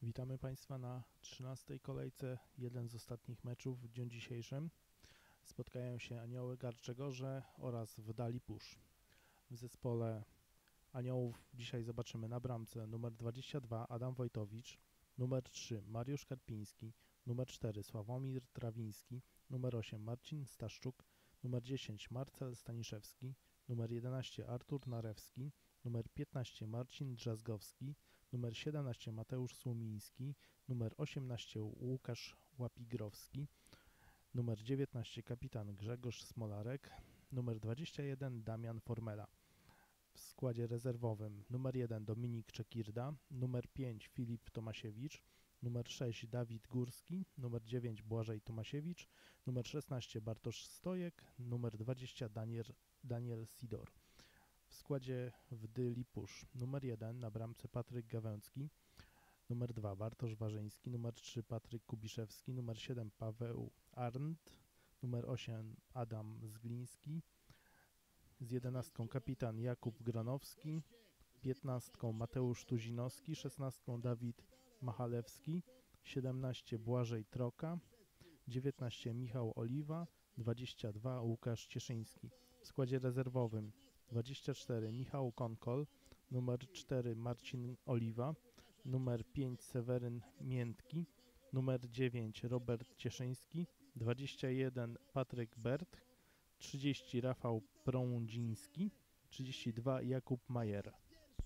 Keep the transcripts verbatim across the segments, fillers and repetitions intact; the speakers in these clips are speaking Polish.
Witamy Państwa na trzynastej kolejce. Jeden z ostatnich meczów w dniu dzisiejszym. Spotkają się Anioły Garczegorze oraz Wdali Pusz. W zespole Aniołów dzisiaj zobaczymy na bramce numer dwadzieścia dwa Adam Wojtowicz, numer trzy Mariusz Karpiński, numer cztery Sławomir Trawiński, numer osiem Marcin Staszczuk, numer dziesięć Marcel Staniszewski, numer jedenaście Artur Narewski, numer piętnaście Marcin Drzazgowski, numer siedemnaście Mateusz Słomiński, numer osiemnaście Łukasz Łapigrowski, numer dziewiętnaście kapitan Grzegorz Smolarek, numer dwadzieścia jeden Damian Formela. W składzie rezerwowym numer jeden Dominik Czekirda, numer pięć Filip Tomasiewicz, numer sześć Dawid Górski, numer dziewięć Błażej Tomasiewicz, numer szesnaście Bartosz Stojek, numer dwadzieścia Daniel, Daniel Sidor. W składzie Wdyli Pusz numer jeden na bramce Patryk Gawęcki, numer dwa Bartosz Warzyński, numer trzy Patryk Kubiszewski, numer siedem Paweł Arndt, numer osiem Adam Zgliński, z jedenastką kapitan Jakub Gronowski, piętnastką Mateusz Tuzinowski, szesnastką Dawid Machalewski, siedemnaście Błażej Troka, dziewiętnaście Michał Oliwa, dwadzieścia dwa Łukasz Cieszyński. W składzie rezerwowym dwadzieścia cztery Michał Konkol, numer cztery Marcin Oliwa, numer pięć Seweryn Miętki, numer dziewięć Robert Cieszyński, dwadzieścia jeden Patryk Bert, trzydzieści Rafał Prądziński, trzydzieści dwa Jakub Majer.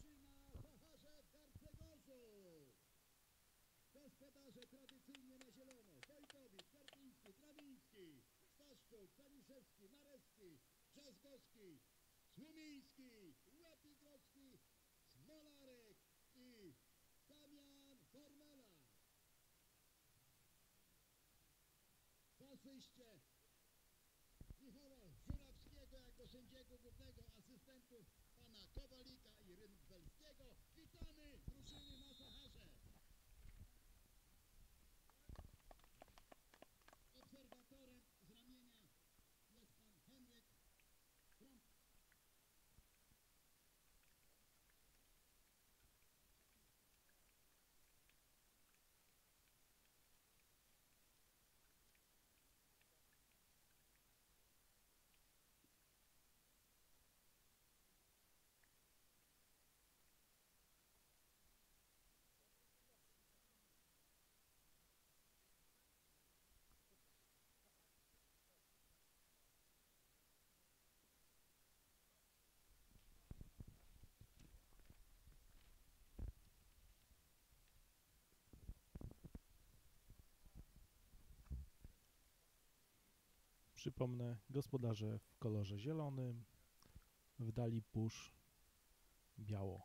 Gospodarze tradycyjnie na zielono. Wojtowicz, Karpiński, Trawiński, Staszczuk, Staniszewski, Narewski, Drzazgowski, Słomiński, Łapigrowski, Smolarek i Damian Formela. W asyście Michała Żurawskiego jako sędziego głównego, asystentów pana Kowalika i Ryndwelskiego. Witamy drużyny na Saharze. Obserwatorem z ramienia jest pan Henryk Trump. Przypomnę, gospodarze w kolorze zielonym, Wdali Pusz biało.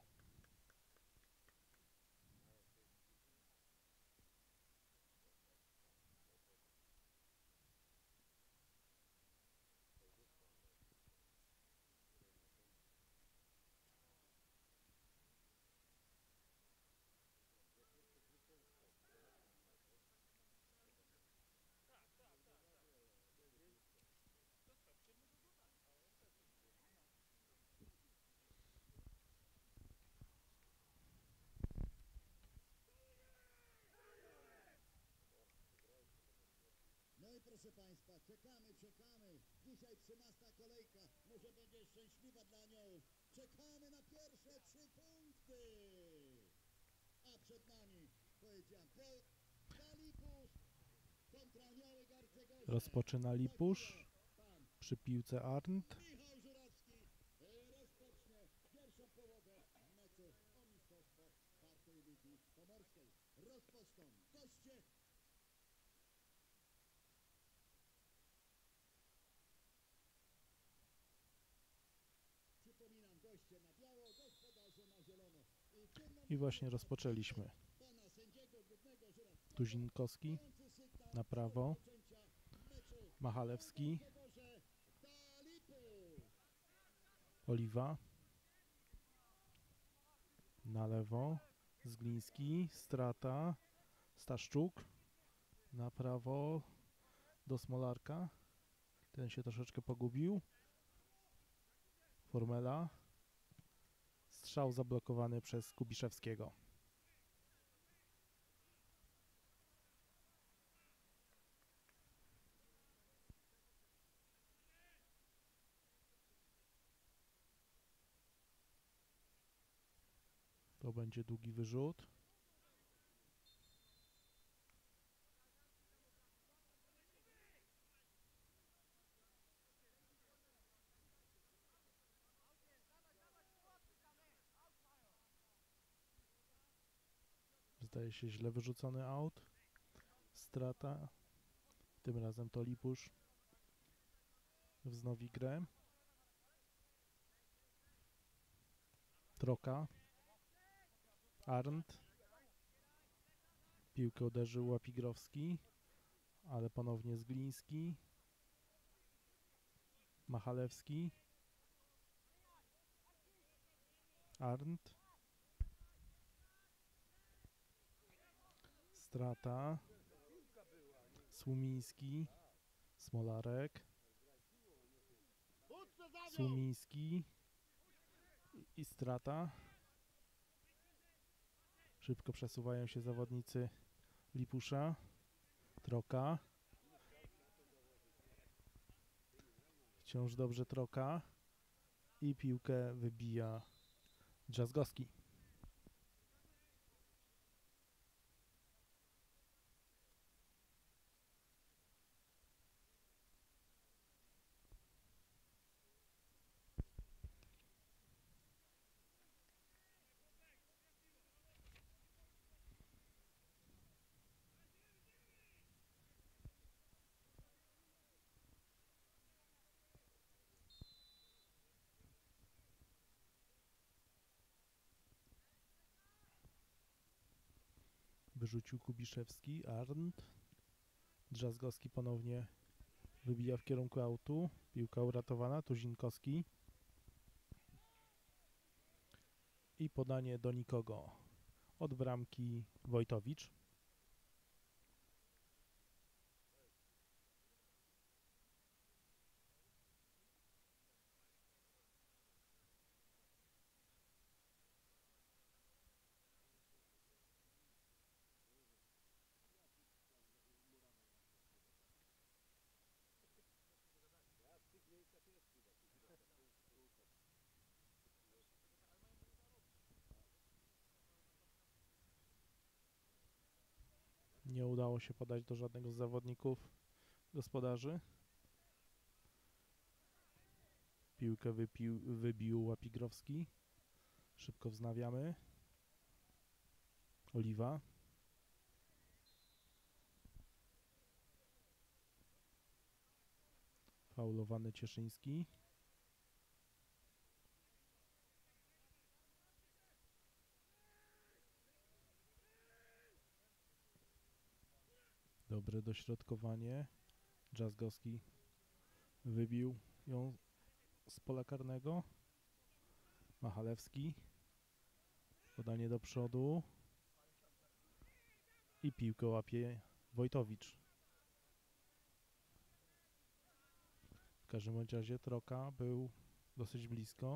No i proszę Państwa, czekamy, czekamy. Dzisiaj trzynasta kolejka. Może będzie szczęśliwa dla Aniołów. Czekamy na pierwsze trzy punkty. A przed nami, powiedziałem, Wdali Pusz kontra Anioły Garczegorze. Rozpoczyna Lipusz przy piłce Arndt. Michał Żurawski rozpocznie pierwszą połowę meczu o mistrzostwo czwartej ligi pomorskiej. Rozpoczną goście. Przypominam, goście na biało, gospodarze na zielono. I właśnie rozpoczęliśmy. Pana sędziego głównego Żurawskiego. Tuzinkowski na prawo, Machalewski, Oliwa, na lewo, Zgliński, strata, Staszczuk, na prawo do Smolarka, ten się troszeczkę pogubił, Formela, strzał zablokowany przez Kubiszewskiego. To będzie długi wyrzut. Zdaje się źle wyrzucony aut. Strata. Tym razem to Lipusz wznowi grę. Troka. Arndt. Piłkę uderzył Łapigrowski, ale ponownie Zgliński. Machalewski. Arndt. Strata. Słumiński. Smolarek. Słumiński. I, i strata. Szybko przesuwają się zawodnicy Lipusza. Troka. Wciąż dobrze Troka. I piłkę wybija Drzazgowski. Wyrzucił Kubiszewski, Arndt. Drzazgowski ponownie wybija w kierunku autu. Piłka uratowana, Tuzinkowski. I podanie do nikogo. Od bramki Wojtowicz. Nie udało się podać do żadnego z zawodników gospodarzy. Piłkę wypił, wybił Łapigrowski. Szybko wznawiamy. Oliwa. Faulowany Cieszyński. Dobre dośrodkowanie. Drzazgowski wybił ją z pola karnego. Machalewski. Podanie do przodu. I piłkę łapie Wojtowicz. W każdym bądź razie Troka był dosyć blisko.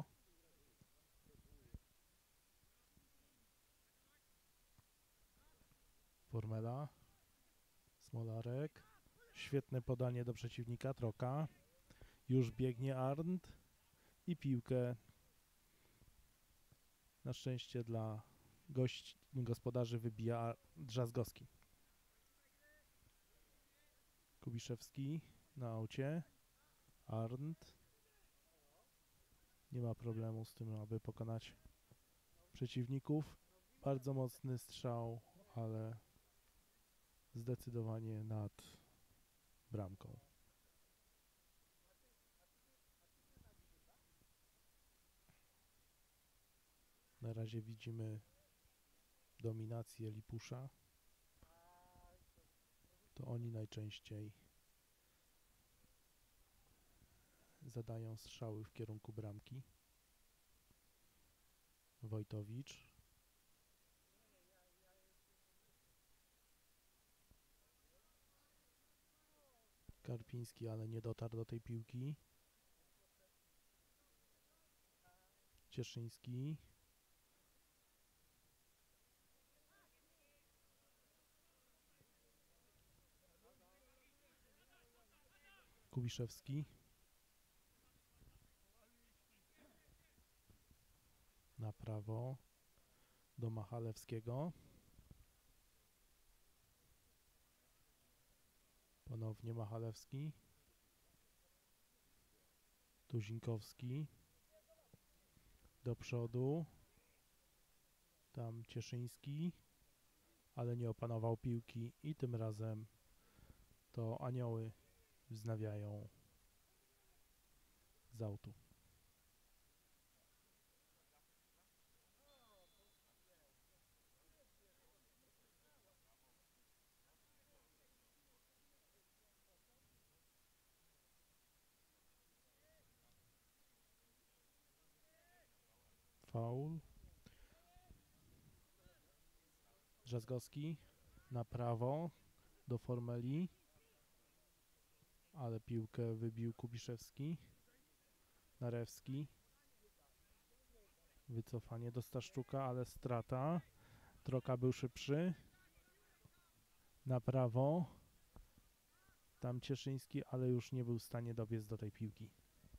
Formela. Smolarek. Świetne podanie do przeciwnika. Troka. Już biegnie Arndt. I piłkę na szczęście dla gości, gospodarzy wybija Drzazgowski. Kubiszewski na aucie. Arndt. Nie ma problemu z tym, aby pokonać przeciwników. Bardzo mocny strzał, ale zdecydowanie nad bramką. Na razie widzimy dominację Lipusza. To oni najczęściej zadają strzały w kierunku bramki. Wojtowicz. Karpiński, ale nie dotarł do tej piłki. Cieszyński. Kubiszewski. Na prawo. do Machalewskiego. Ponownie Machalewski. Tuzinkowski. Do przodu. Tam Cieszyński, ale nie opanował piłki i tym razem to Anioły wznawiają z autu. Faul. Drzazgowski na prawo do Formeli, ale piłkę wybił Kubiszewski. Narewski. Wycofanie do Staszczuka, ale strata. Troka był szybszy. Na prawo. Tam Cieszyński, ale już nie był w stanie dobiec do tej piłki.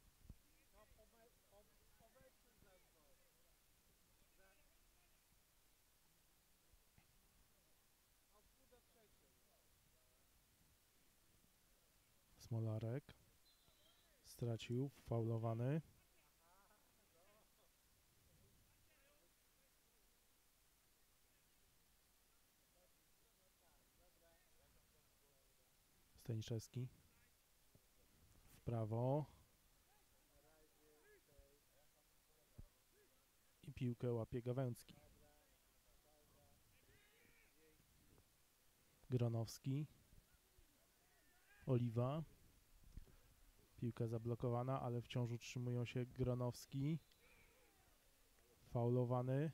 Smolarek stracił, faulowany. Staniszewski w prawo i piłkę łapie Gawęcki. Gronowski. Oliwa. Piłka zablokowana, ale wciąż utrzymują się Gronowski. Faulowany.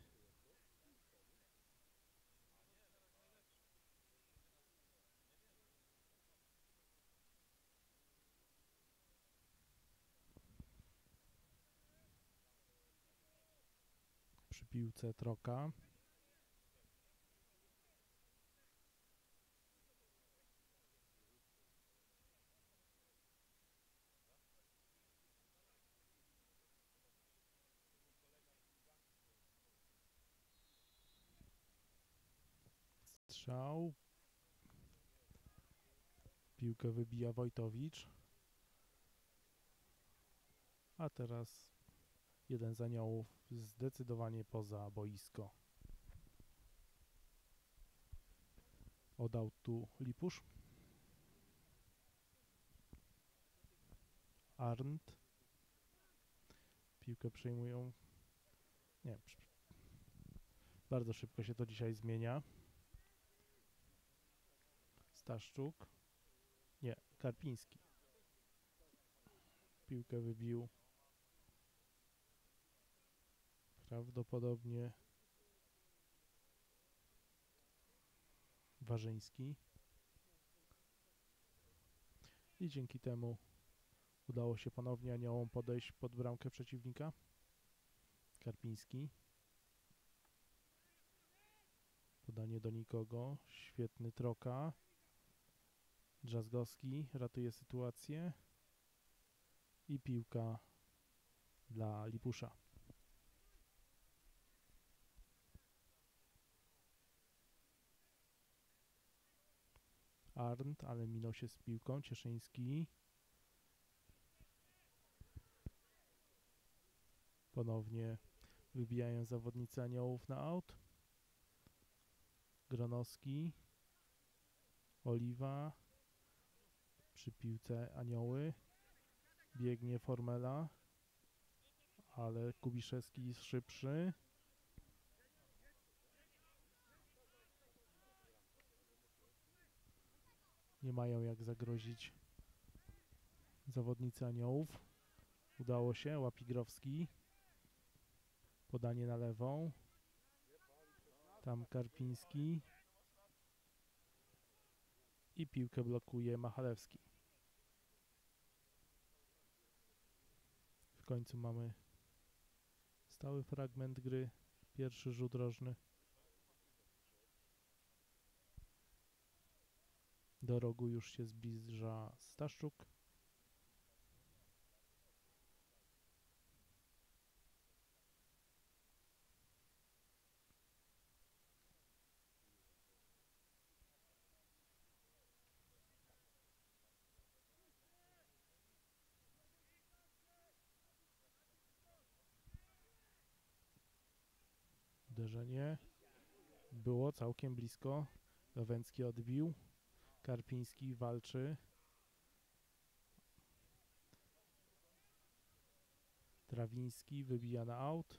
Przy piłce Troka. Strzał. Piłkę wybija Wojtowicz. A teraz jeden z Aniołów zdecydowanie poza boisko. Oddał tu Lipusz. Arndt. Piłkę przejmują. Nie, bardzo szybko się to dzisiaj zmienia. Staszczuk. Nie, Karpiński. Piłkę wybił. Prawdopodobnie Warzyński. I dzięki temu udało się ponownie Aniołom podejść pod bramkę przeciwnika. Karpiński. Podanie do nikogo. Świetny Troka. Drzazgowski ratuje sytuację. I piłka dla Lipusza. Arndt, ale minął się z piłką. Cieszyński. Ponownie wybijają zawodnicy Aniołów na aut. Gronowski. Oliwa. Przy piłce Anioły. Biegnie Formela. Ale Kubiszewski jest szybszy. Nie mają jak zagrozić zawodnicy Aniołów. Udało się. Łapigrowski. Podanie na lewą. Tam Karpiński. I piłkę blokuje Machalewski. W końcu mamy stały fragment gry. Pierwszy rzut rożny. Do rogu już się zbliża Staszczuk. Uderzenie. Było całkiem blisko. Gawęcki odbił. Karpiński walczy. Trawiński wybija na aut.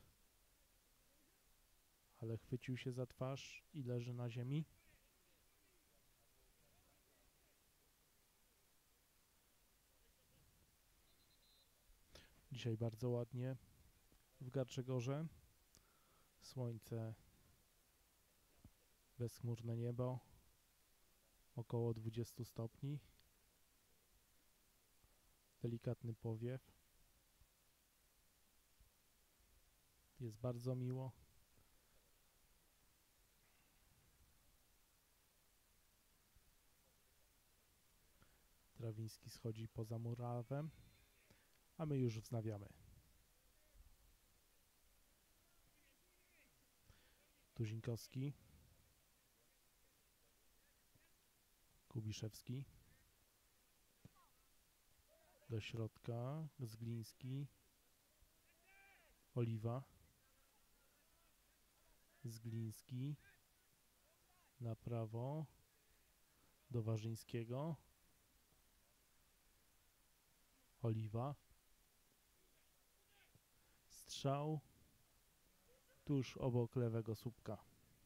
Ale chwycił się za twarz i leży na ziemi. Dzisiaj bardzo ładnie w Garczegorze. Słońce, bezchmurne niebo, około dwadzieścia stopni. Delikatny powiew. Jest bardzo miło. Trawiński schodzi poza murawę, a my już wznawiamy. Tuzinkowski, Kubiszewski, do środka, Zgliński, Oliwa, Zgliński, na prawo, do Warzyńskiego, Oliwa, strzał tuż obok lewego słupka.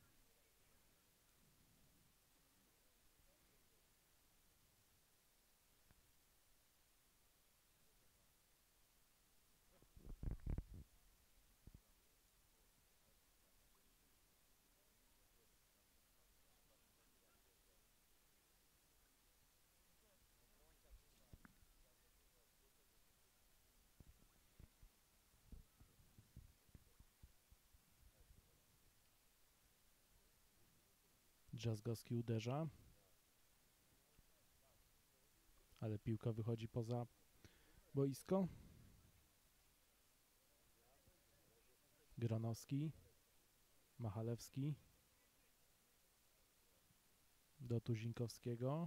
Drzazgowski uderza, ale piłka wychodzi poza boisko. Gronowski, Machalewski, do Tuzinkowskiego,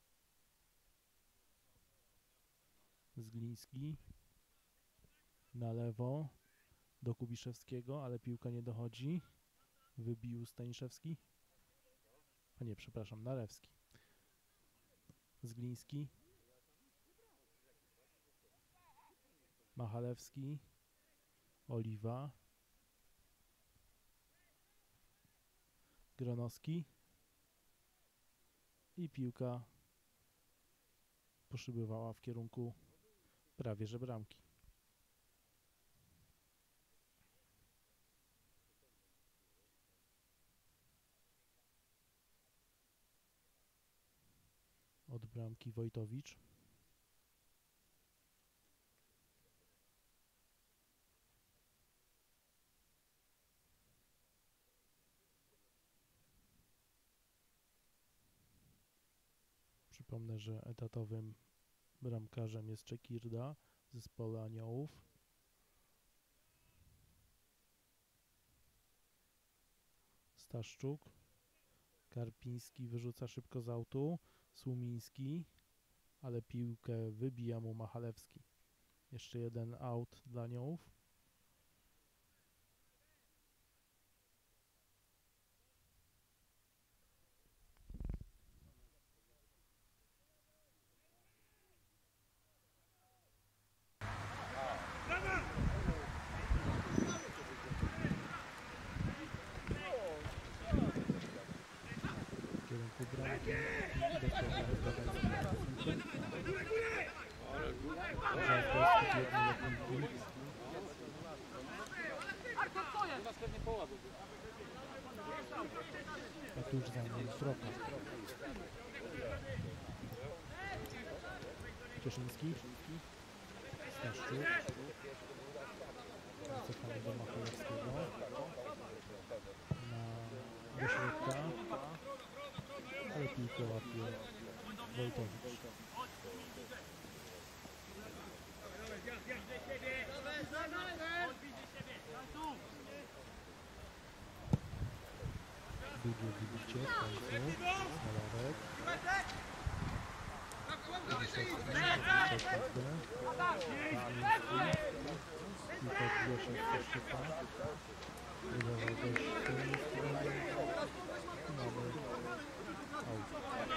Zgliński, na lewo, do Kubiszewskiego, ale piłka nie dochodzi. Wybił Staniszewski. A nie, przepraszam, Nalewski. Zgliński. Machalewski. Oliwa. Gronowski. I piłka poszybywała w kierunku prawie że bramki. Od bramki Wojtowicz. Przypomnę, że etatowym bramkarzem jest Czekirda w zespole Aniołów. Staszczuk. Karpiński wyrzuca szybko z autu. Słumiński, ale piłkę wybija mu Machalewski. Jeszcze jeden aut dla Aniołów. W kierunku bramki. A tuż za mną Sroka. Cieszyński. Staszczuk. Cofamy do Machalewskiego. Na, do środka. Ale piłkę łapie Wojtowicz. Długie wybicie w końcu. Smalawek. Piłka odbiła się od Staszczuka. próbował dość silnie z tego mamy out.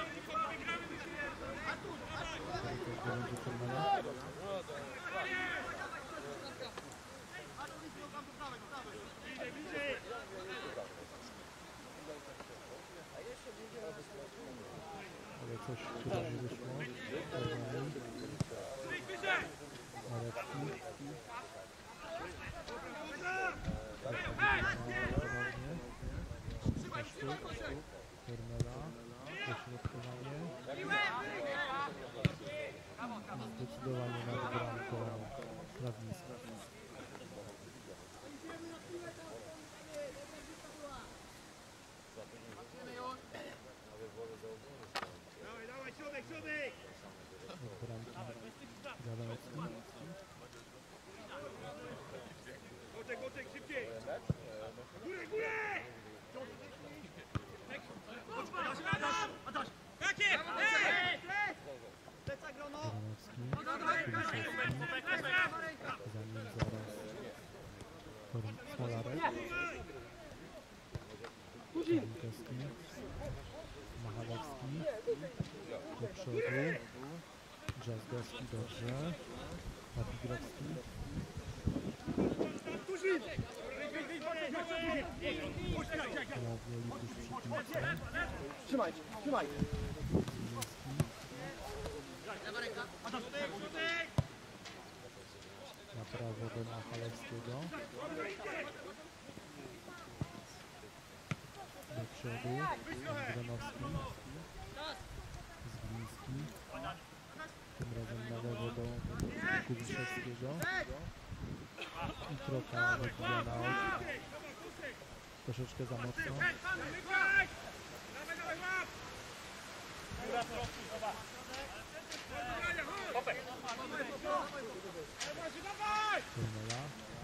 Teraz to będzie Kornela. Ale coś chyba nie wyszło. Korneli. Marecki. Kornela, dośrodkowanie i zdecydowanie nad bramką Krawińska. Od bramki Gawęcki. Granowski, za nim zaraz Smolarek, Kalinkowski, Machalewski, do przodu, Drzazgowski dobrze, Papigrowski, ponownie Lipusz przy piłce, Trzymaj, trzymaj. na prawo do Machalewskiego, do przodu Granowski, Zgliński, tym razem na lewo do Kubiszewskiego i Troka wybija na aut, troszeczkę za mocno. Kornela.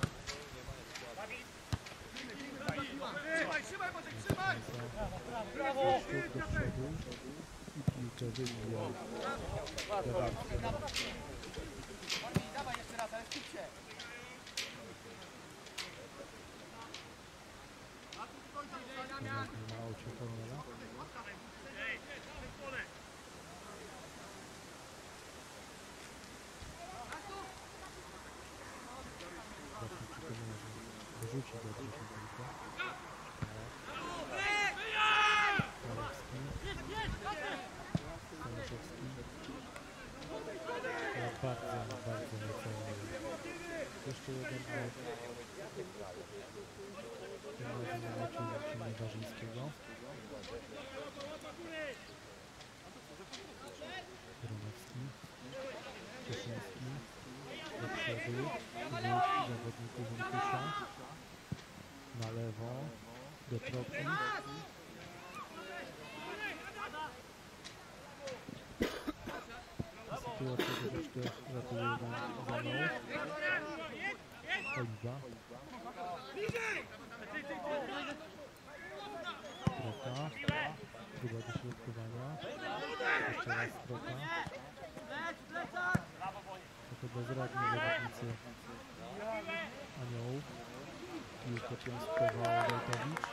Sztuk do przodu i piłkę wybija. Dawaj jeszcze raz, ale skup się. Na aucie Kornela. Właśnie przypomnę, że wyrzuci dobrze tę piłkę. Malewski. Staniszewski. Ja bardzo, bardzo niecelny. Jeszcze jeden aut. Tym razem na meczu Marcina Warzyńskiego. Gronowski. Cieszyński. Do przodu. Dwóch zawodników Likusza. Na lewo. Do Troki. Sytuacja troszeczkę ratuje za mną. Oliwa. Troka. Próba dośrodkowania. Jeszcze raz Troka. Trochę bezradni zawodnicy Aniołów. Piłkę piąstkował Wojtowicz.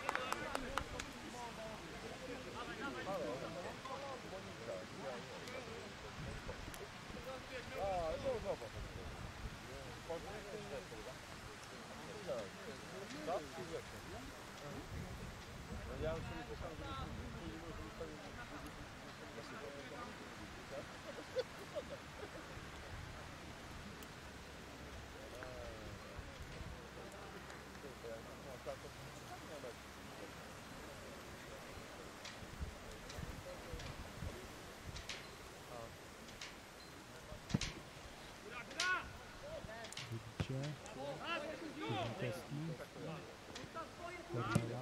Wybicie. Kuźnikowski. Kornela.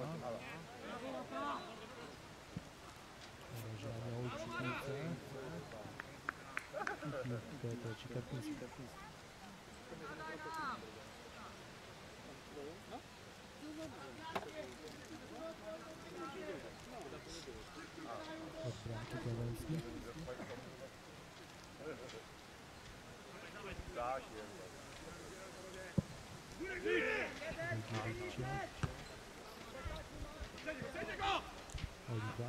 Na razie Anioł przy piłce. I piłkę traci Karpiński. Od bramki Gawęcki. Wybicie. Oliwa.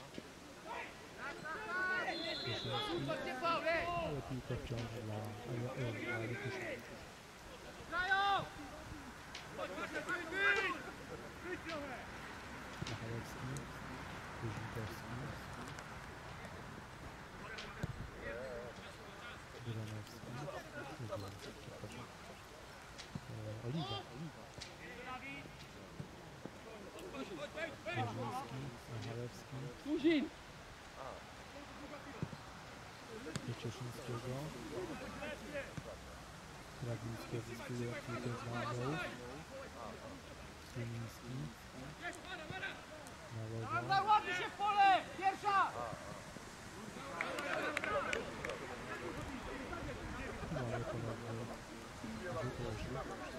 Cieszyński. Ale piłka wciąż dla Litusza. Machalewski. Kuźnikowski. Duranowski. Oliwa. Jarzyński, Machalewski. Tuzin! Do Cieszyńskiego. Krawiński zyskuje piłkę z Mangoł. Słoniński. Na lewo. Ładnie się w pole! Pierwsza! Mamy ponownie rzut rożny.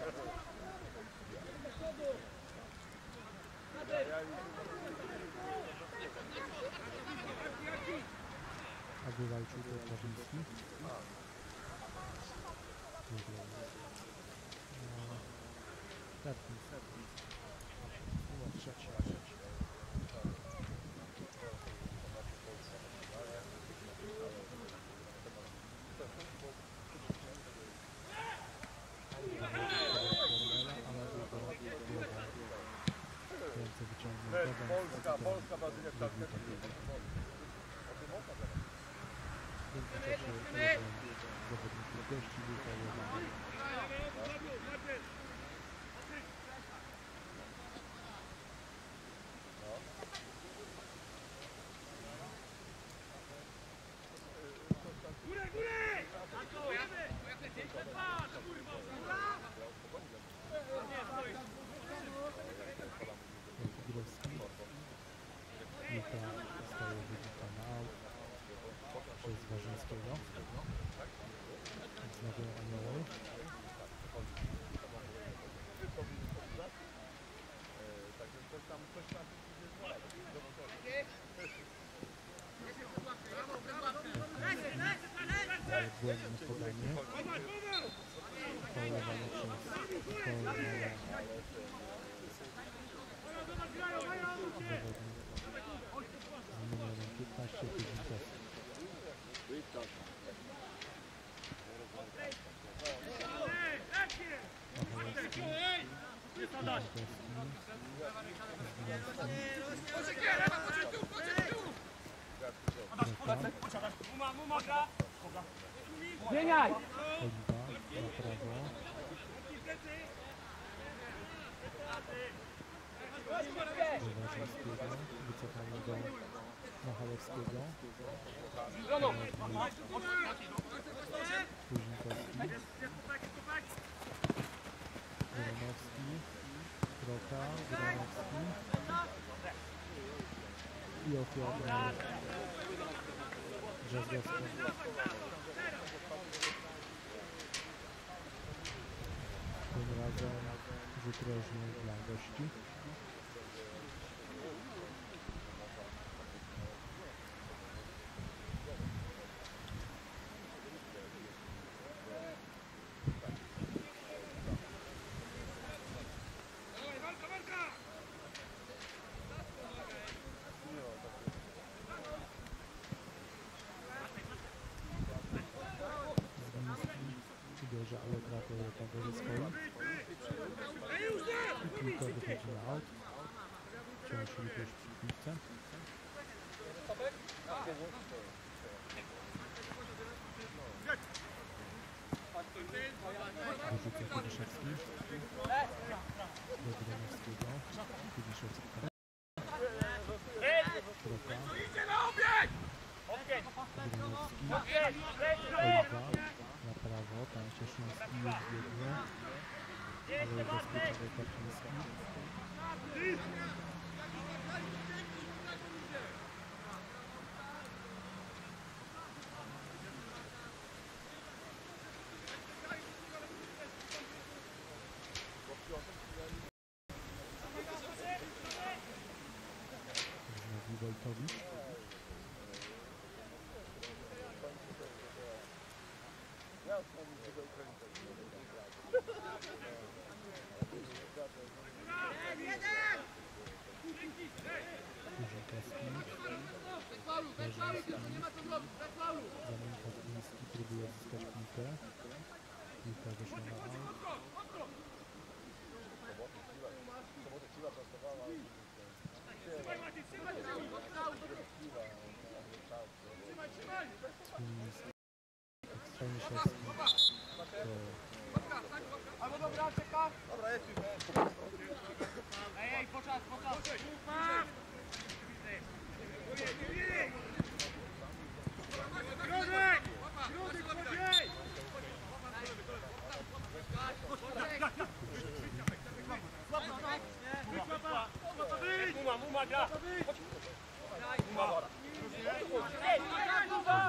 A wywalczył to Krawiński. Terpin. Była trzecia. Polska, Polska Brazylia w kartę. Zawodników gości wywołuje. Piłka zostaje wybita na aut przez Warzyńskiego. Znowu Anioły. Błędne podanie. Połowane przez Polonę. Zawodnik z numerem piętnaście Kuźnikowski. Machalewski. Kuźnikowski. Zmieniaj! Oliwa na prawo. Warzyńskiego. Wycofanie do Machalewskiego. Kuźnikowski. Duranowski. Kroka. Duranowski. I ofiara Drzazgowska. Tym razem rzut rożny dla gości. Uderza, ale trafia do tego zespołu. I piłka wychodzi na aut. Wciąż Lipusz przy piłce. Wyrzuca Kubiszewski. Do Gronowskiego. Kubiszewski. Kroka. Gronowski. Oliwa. Na prawo, tam Cieszyński już biegnie, ale ubezpieczony Kaczyński. Znowu Wojtowicz. Kurzykowski, Leżyński, Zamień Kaczyński próbuje zyskać piłkę. Piłka wyszła na aut. Staniszewski Albo dobra, czeka. Dobra, jest już. Ej, ej, poczas, poczas. Środek! Środek, chodziej! Muma, muma, gra! Muma, ej, muma!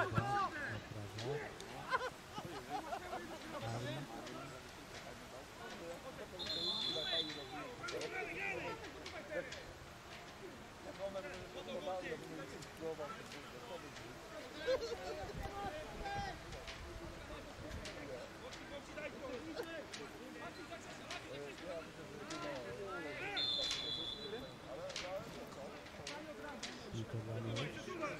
Piłka dla nich.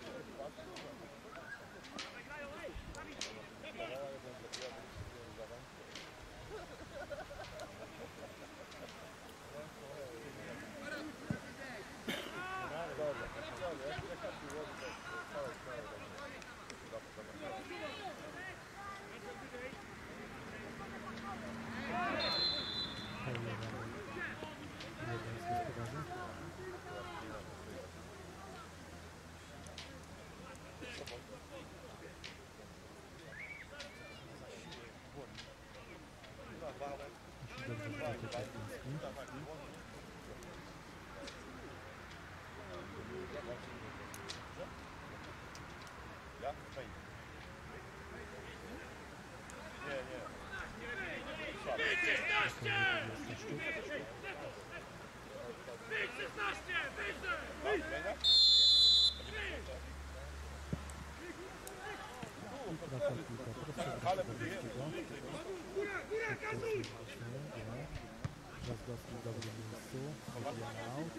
Gwiazdowski w dobrym miejscu, odbija na aut.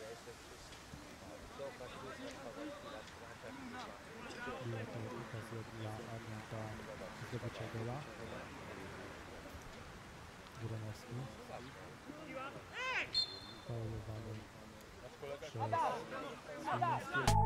Była to okazja dla Arnauta zdobycia gola. Gronowski. Faulowany przez Szymańskiego.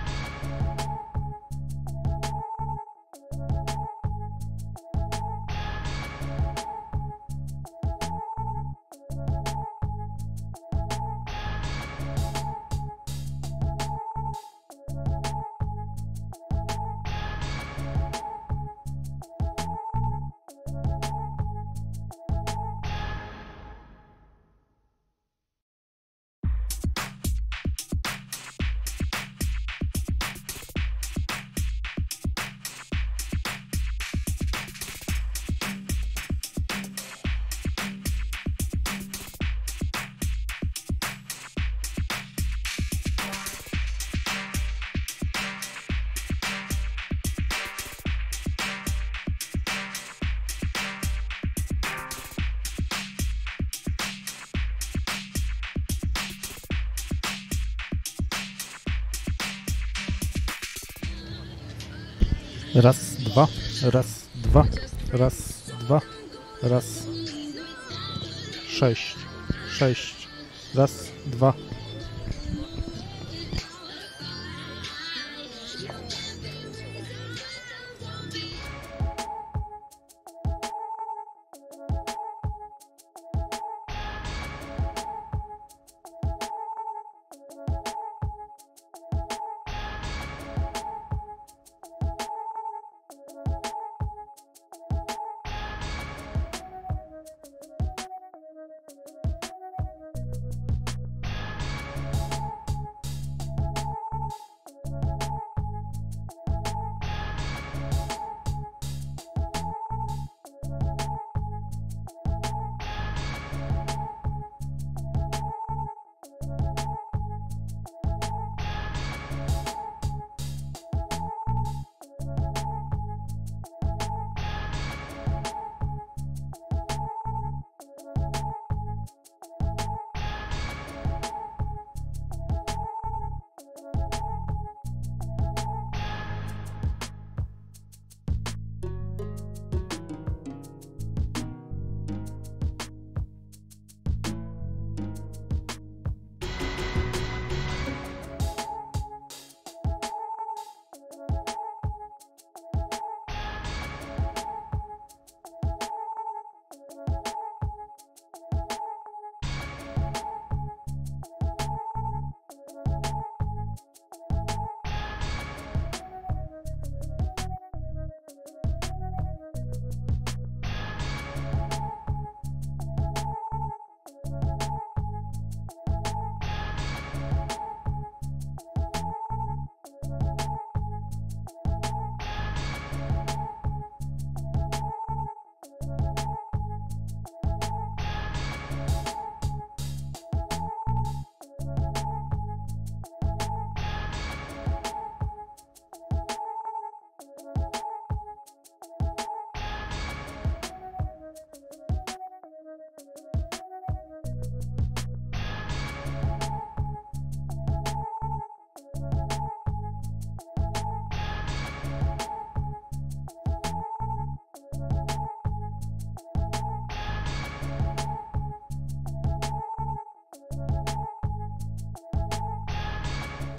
Raz, dwa, raz, dwa, raz, dwa, raz, sześć, sześć, raz, dwa.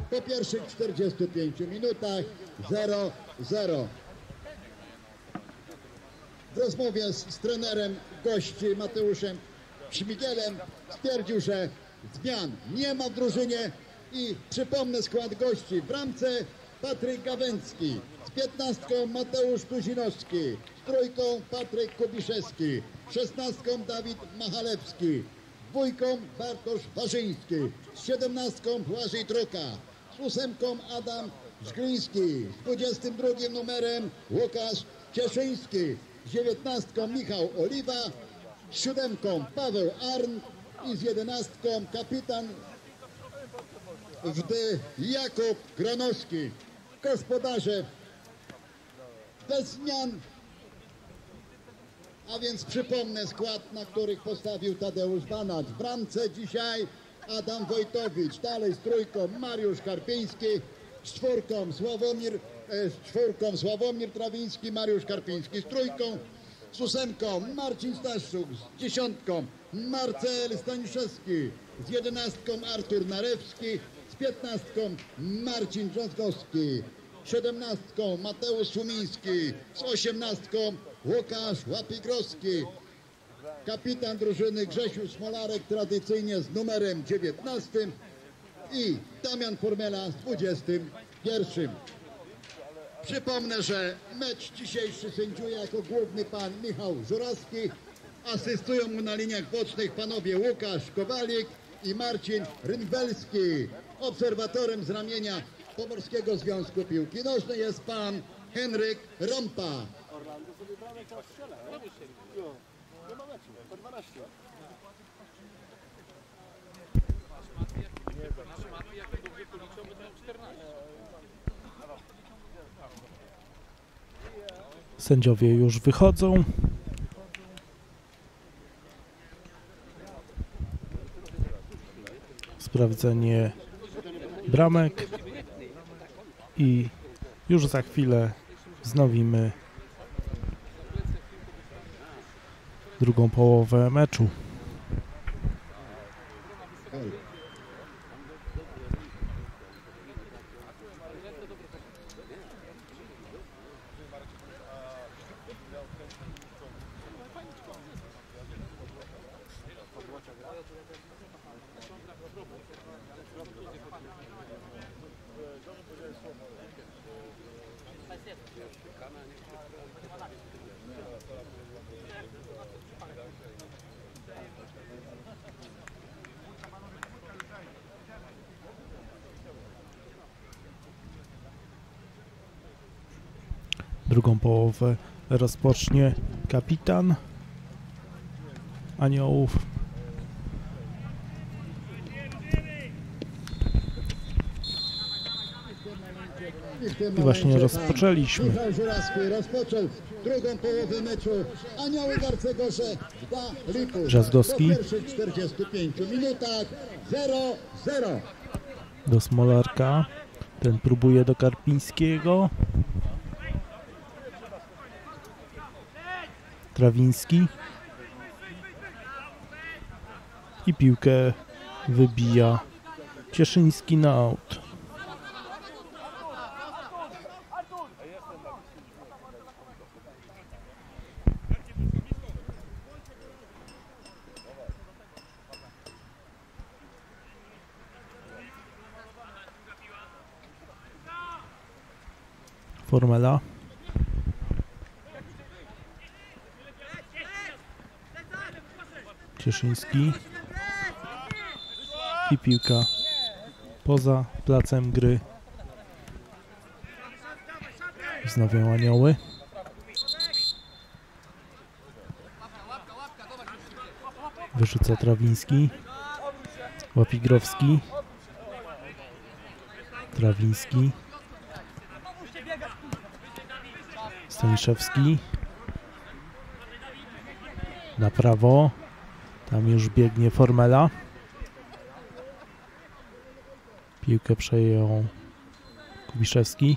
po pierwszych czterdziestu pięciu minutach zero zero. W rozmowie z, z trenerem gości Mateuszem Śmigielem stwierdził, że zmian nie ma w drużynie i przypomnę skład gości. W bramce Patryk Gawęcki, z piętnastką Mateusz Tuzinowski, z trójką Patryk Kubiszewski, szesnastką Dawid Machalewski, dwójką Bartosz Warzyński, z siedemnastką Błażej Troka, z ósemką Adam Żgliński, z dwudziestym drugim numerem Łukasz Cieszyński, z dziewiętnastką Michał Oliwa, z siódemką Paweł Arn i z jedenastką kapitan Wdy Jakub Gronowski. Gospodarze bez zmian, a więc przypomnę skład, na których postawił Tadeusz Banacz. W bramce dzisiaj Adam Wojtowicz, dalej z trójką Mariusz Karpiński, z czwórką Sławomir, e, z czwórką Sławomir Trawiński, Mariusz Karpiński, z trójką, z ósemką Marcin Staszczuk, z dziesiątką Marcel Staniszewski, z jedenastką Artur Narewski, z piętnastką Marcin Brząskowski, siedemnastką Mateusz Szumiński, z osiemnastką Łukasz Łapigrowski, kapitan drużyny Grzesiu Smolarek tradycyjnie z numerem dziewiętnastym i Damian Formela z dwudziestym pierwszym. Przypomnę, że mecz dzisiejszy sędziuje jako główny pan Michał Żurawski. Asystują mu na liniach bocznych panowie Łukasz Kowalik i Marcin Rynwelski. Obserwatorem z ramienia Pomorskiego Związku Piłki Nożnej jest pan Henryk Rompa. Orlando sobie bramek teraz strzela, nie? Jo, nie ma meczu, po dwanaście. Nasze matki jak tego wieku liczą, będą czternaście. Sędziowie już wychodzą. Sprawdzenie bramek i już za chwilę wznowimy drugą połowę meczu. Drugą połowę rozpocznie kapitan Aniołów. I właśnie rozpoczęliśmy. Michał Żurawski rozpoczął drugą połowę meczu. Anioły Garcegorze da Lipusz. Brzazdowski. Po pierwszych czterdziestu pięciu minutach zero zero. Do Smolarka. Ten próbuje do Karpińskiego. Trawiński. I piłkę wybija Cieszyński na aut. Formela. Cieszyński. I piłka poza placem gry. Wznawiają Anioły. Wyrzuca Trawiński. Łapigrowski. Trawiński. Staniszewski. Na prawo. Tam już biegnie Formela. Piłkę przejął Kubiszewski.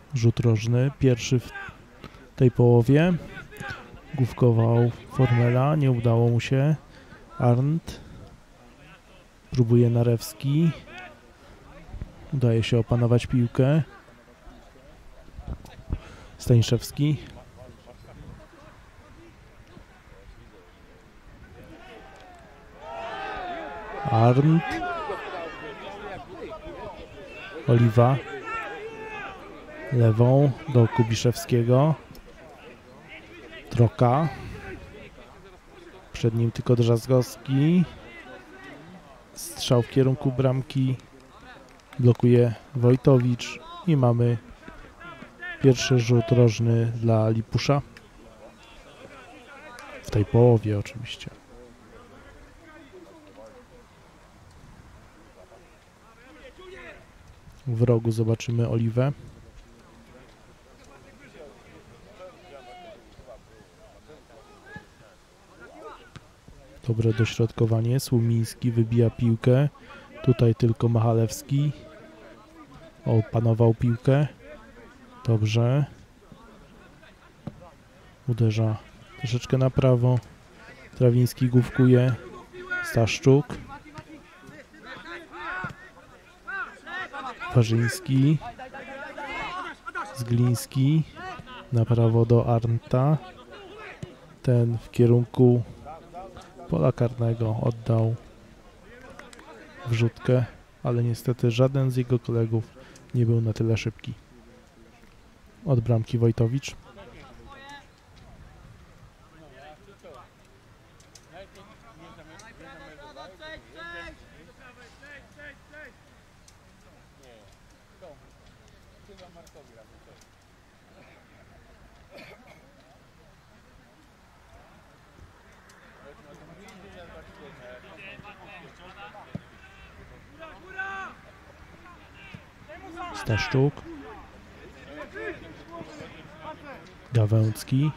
Rzut rożny, pierwszy w tej połowie. Główkował Formela, nie udało mu się. Arndt. Próbuje Narewski. Udaje się opanować piłkę. Staniszewski. Arndt. Oliwa. Lewą do Kubiszewskiego. Troka. Przed nim tylko Drzazgowski. Strzał w kierunku bramki. Blokuje Wojtowicz. I mamy pierwszy rzut rożny dla Lipusza. W tej połowie oczywiście. W rogu zobaczymy Oliwę. Dobre dośrodkowanie. Słumiński wybija piłkę. Tutaj tylko Machalewski. Opanował piłkę. Dobrze. Uderza troszeczkę na prawo. Trawiński główkuje. Staszczuk. Warzyński. Zgliński. Na prawo do Arndta. Ten w kierunku pola karnego oddał wrzutkę, ale niestety żaden z jego kolegów nie był na tyle szybki. Od bramki Wojtowicz. Staszczuk. Gawęcki.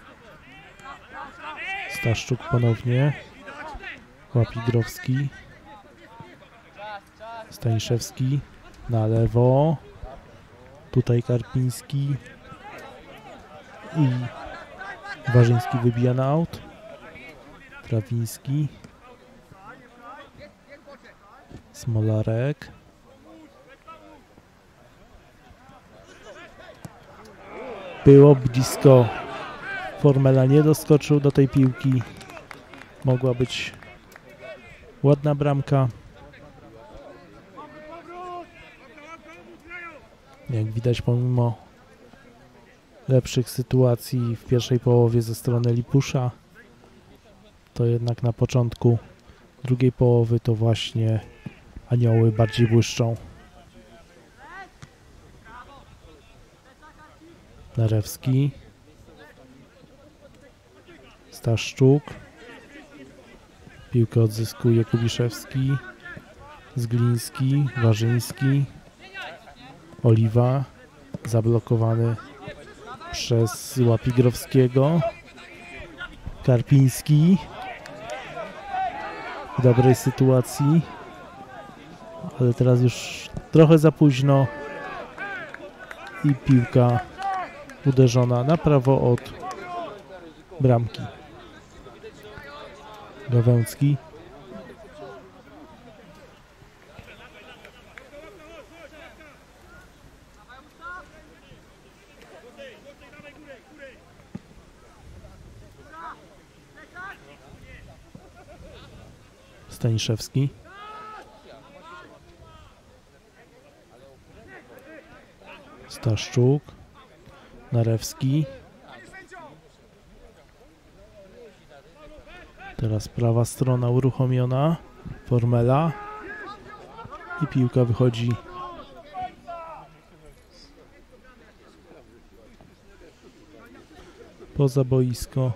Staszczuk ponownie. Łapigrowski. Staniszewski. Na lewo. Tutaj Karpiński. I Warzyński wybija na aut. Trawiński. Smolarek. Było blisko. Formela nie doskoczył do tej piłki. Mogła być ładna bramka. Jak widać, pomimo lepszych sytuacji w pierwszej połowie ze strony Lipusza, to jednak na początku drugiej połowy to właśnie anioły bardziej błyszczą. Narewski. Staszczuk. Piłkę odzyskuje Kubiszewski. Zgliński. Warzyński. Oliwa. Zablokowany przez Łapigrowskiego. Karpiński. W dobrej sytuacji. Ale teraz już trochę za późno. I piłka uderzona na prawo od bramki. Gawęcki. Staniszewski. Staszczuk. Narewski. Teraz prawa strona uruchomiona. Formela. I piłka wychodzi poza boisko.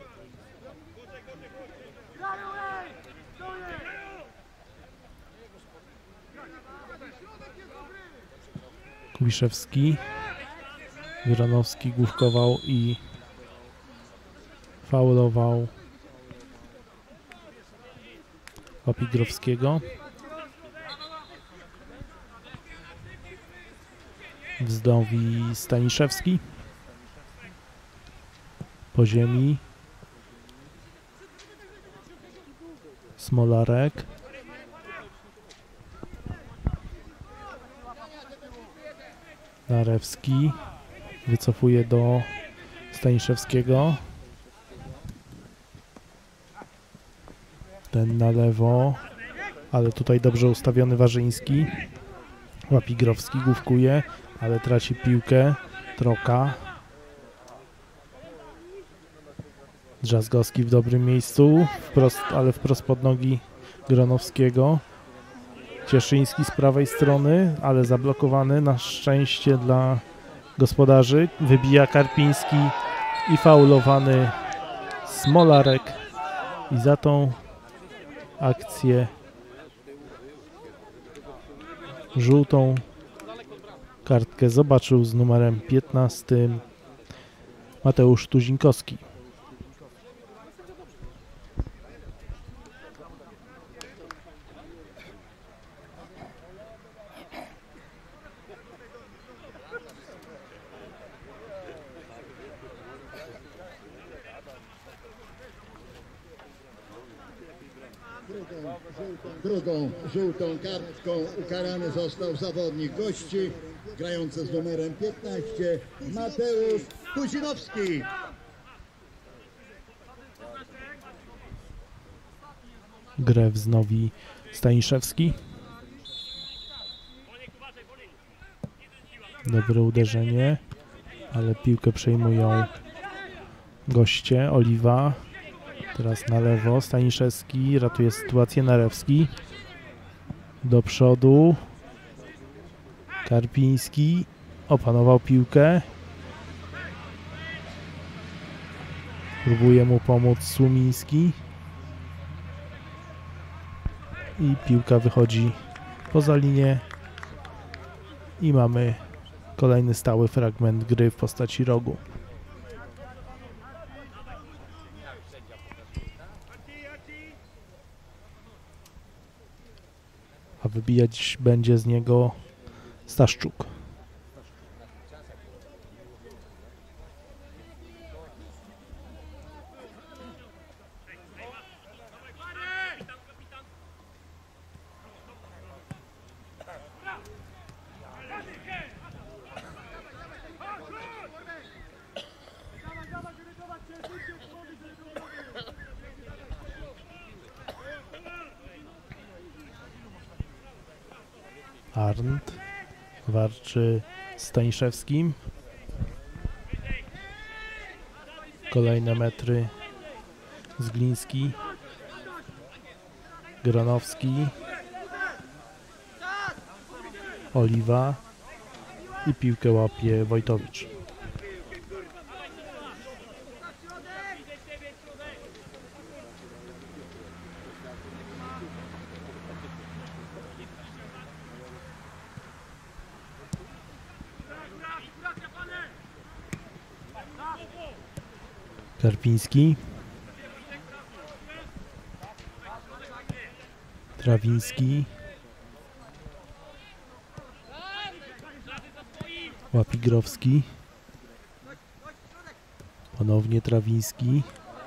Kubiszewski. Gronowski główkował i faulował Łapigrowskiego. Wznowi Staniszewski. Po ziemi. Smolarek. Narewski. Wycofuje do Staniszewskiego. Ten na lewo, ale tutaj dobrze ustawiony Warzyński. Łapigrowski główkuje, ale traci piłkę. Troka. Drzazgowski w dobrym miejscu, wprost, ale wprost pod nogi Gronowskiego. Cieszyński z prawej strony, ale zablokowany na szczęście dla gospodarzy. Wybija Karpiński i faulowany Smolarek. I za tą akcję żółtą kartkę zobaczył z numerem piętnastym Mateusz Tuzinkowski. Drugą żółtą kartką ukarany został zawodnik gości grający z numerem piętnaście Mateusz Tuzinowski. Grę wznowi Staniszewski. Dobre uderzenie, ale piłkę przejmują goście. Oliwa. Teraz na lewo. Staniszewski ratuje sytuację. Narewski. Do przodu. Karpiński. Opanował piłkę. Próbuje mu pomóc Słumiński. I piłka wychodzi poza linię. I mamy kolejny stały fragment gry w postaci rogu. A wybijać będzie z niego Staszczuk. Arndt warczy Staniszewskim. Kolejne metry Zgliński. Gronowski. Oliwa. I piłkę łapie Wojtowicz. Karpiński. Trawiński. Łapigrowski. Ponownie Trawiński.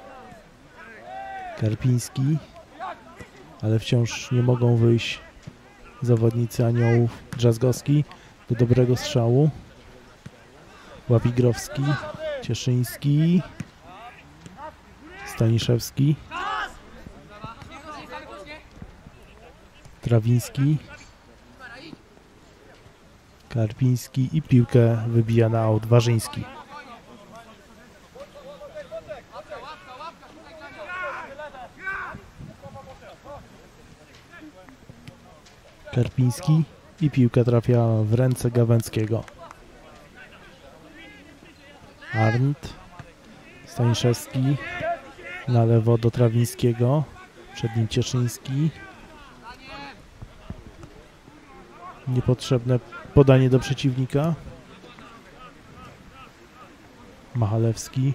Karpiński. Ale wciąż nie mogą wyjść zawodnicy Aniołów. Drzazgowski do dobrego strzału. Łapigrowski. Cieszyński. Staniszewski. Trawiński. Karpiński i piłkę wybija na aut Warzyński. Karpiński i piłka trafia w ręce Gawęckiego. Arndt. Staniszewski. Na lewo do Trawińskiego. Przed nim Cieszyński. Niepotrzebne podanie do przeciwnika. Machalewski.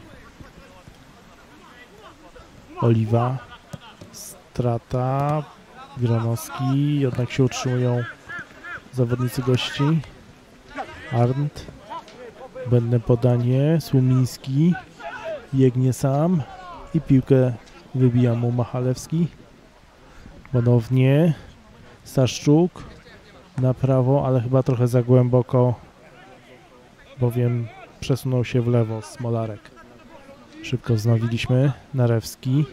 Oliwa. Strata. Gronowski. Jednak się utrzymują zawodnicy gości. Arndt. Błędne podanie. Słumiński. Biegnie sam. I piłkę wybija mu Machalewski. Ponownie. Staszczuk. Na prawo, ale chyba trochę za głęboko, bowiem przesunął się w lewo Smolarek. Szybko wznowiliśmy. Narewski.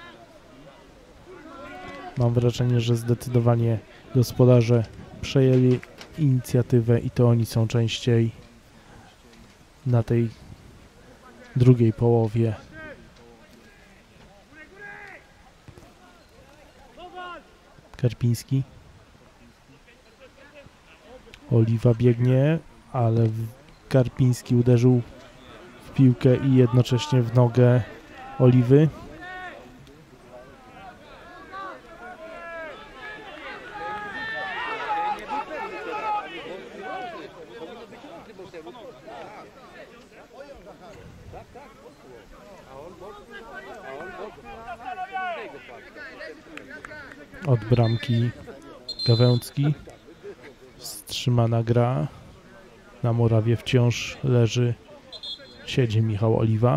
Mam wrażenie, że zdecydowanie gospodarze przejęli inicjatywę i to oni są częściej na tej drugiej połowie. Karpiński. Oliwa biegnie, ale Karpiński uderzył w piłkę i jednocześnie w nogę Oliwy. Od bramki Gawęcki. Wstrzymana gra. Na murawie wciąż leży, siedzi Michał Oliwa.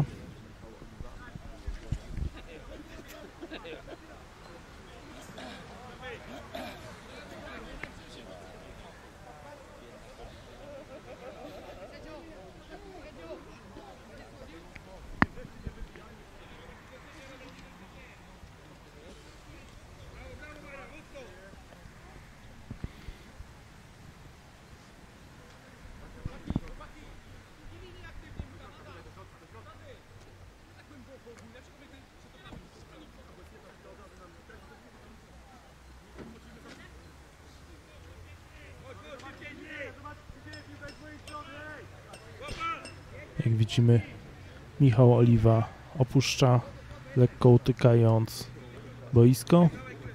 Jak widzimy, Michał Oliwa opuszcza, lekko utykając boisko,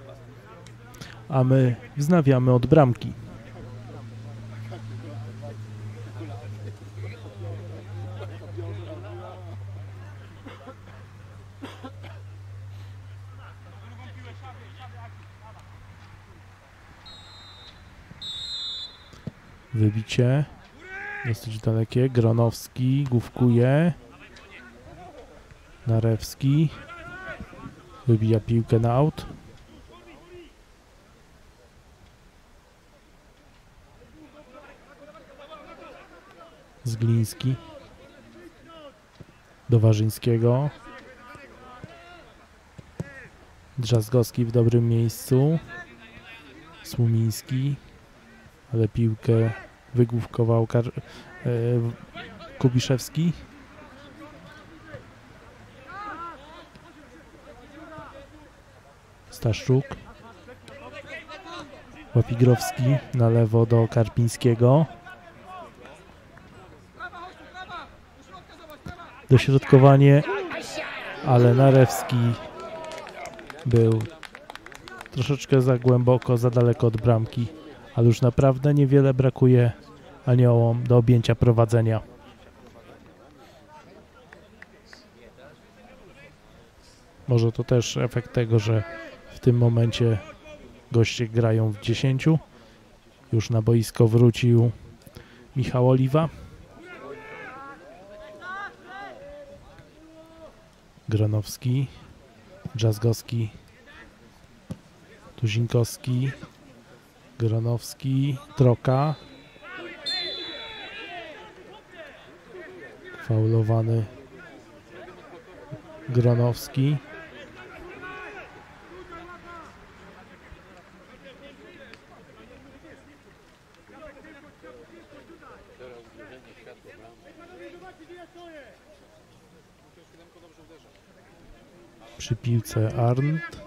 a my wznawiamy od bramki. Wybicie dosyć dalekie. Gronowski główkuje. Narewski wybija piłkę na aut. Zgliński do Warzyńskiego. Drzazgowski w dobrym miejscu. Słumiński, ale piłkę wygłówkował Kar e, Kubiszewski. Staszczuk. Łapigrowski na lewo do Karpińskiego. Dośrodkowanie, ale Narewski był troszeczkę za głęboko, za daleko od bramki, ale już naprawdę niewiele brakuje Aniołom do objęcia prowadzenia. Może to też efekt tego, że w tym momencie goście grają w dziesięciu. Już na boisko wrócił Michał Oliwa. Gronowski, Drzazgowski, Tuzinkowski, Gronowski, Troka. Faulowany Gronowski. Przy piłce Arndt.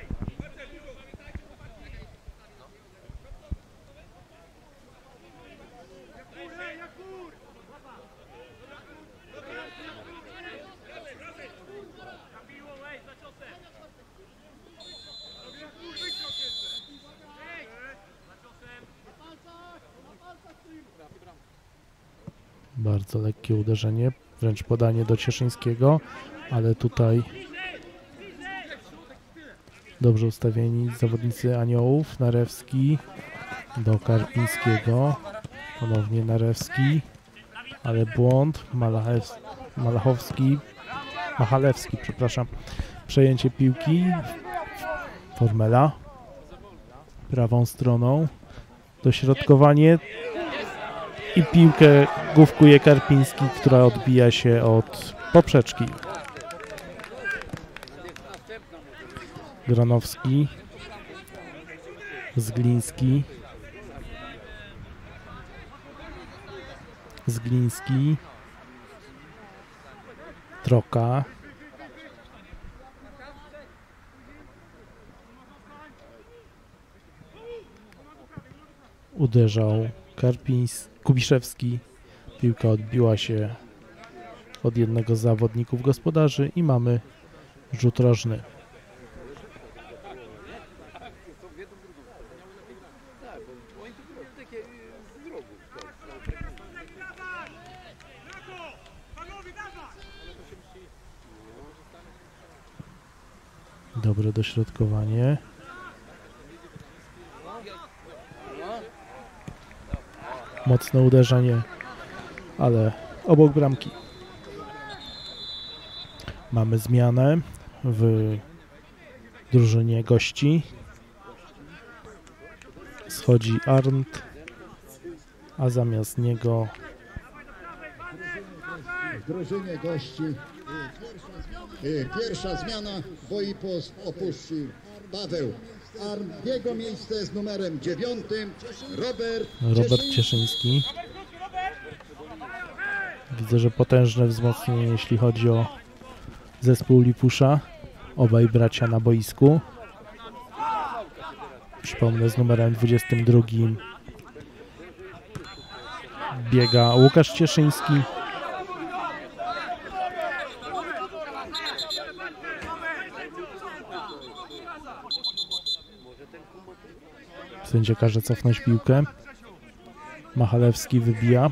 Bardzo lekkie uderzenie, wręcz podanie do Cieszyńskiego, ale tutaj dobrze ustawieni zawodnicy Aniołów. Narewski do Karpińskiego. Ponownie Narewski, ale błąd. Malachew, Malachowski, Machalewski, przepraszam. Przejęcie piłki. Formela. Prawą stroną. Dośrodkowanie. I piłkę główkuje Karpiński, która odbija się od poprzeczki. Gronowski. Zgliński. Zgliński. Troka. Uderzał Karpiński, Kubiszewski. Piłka odbiła się od jednego z zawodników gospodarzy i mamy rzut rożny. Dobre dośrodkowanie. Mocne uderzenie, ale obok bramki. Mamy zmianę w drużynie gości. Schodzi Arndt, a zamiast niego W drużynie gości y, pierwsza zmiana, bo i opuścił Paweł Arndt. Jego miejsce z numerem dziewiątym Robert, Robert Cieszyński. Widzę, że potężne wzmocnienie, jeśli chodzi o zespół Lipusza. Obaj bracia na boisku. Przypomnę, z numerem dwudziestym drugim biega Łukasz Cieszyński. Sędzia każe cofnąć piłkę. Machalewski wybija.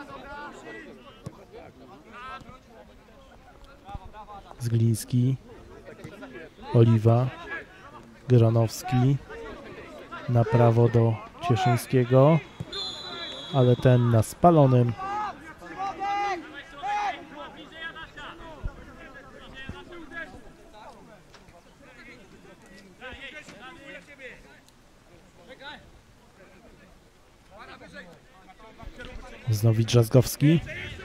Zgliński. Oliwa. Gronowski. Na prawo do Cieszyńskiego. Ale ten na spalonym. Znowu Drzazgowski.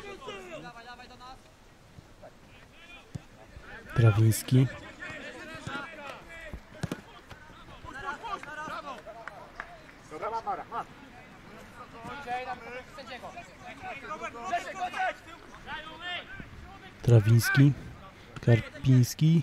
Trawiński. Trawiński. Karpiński.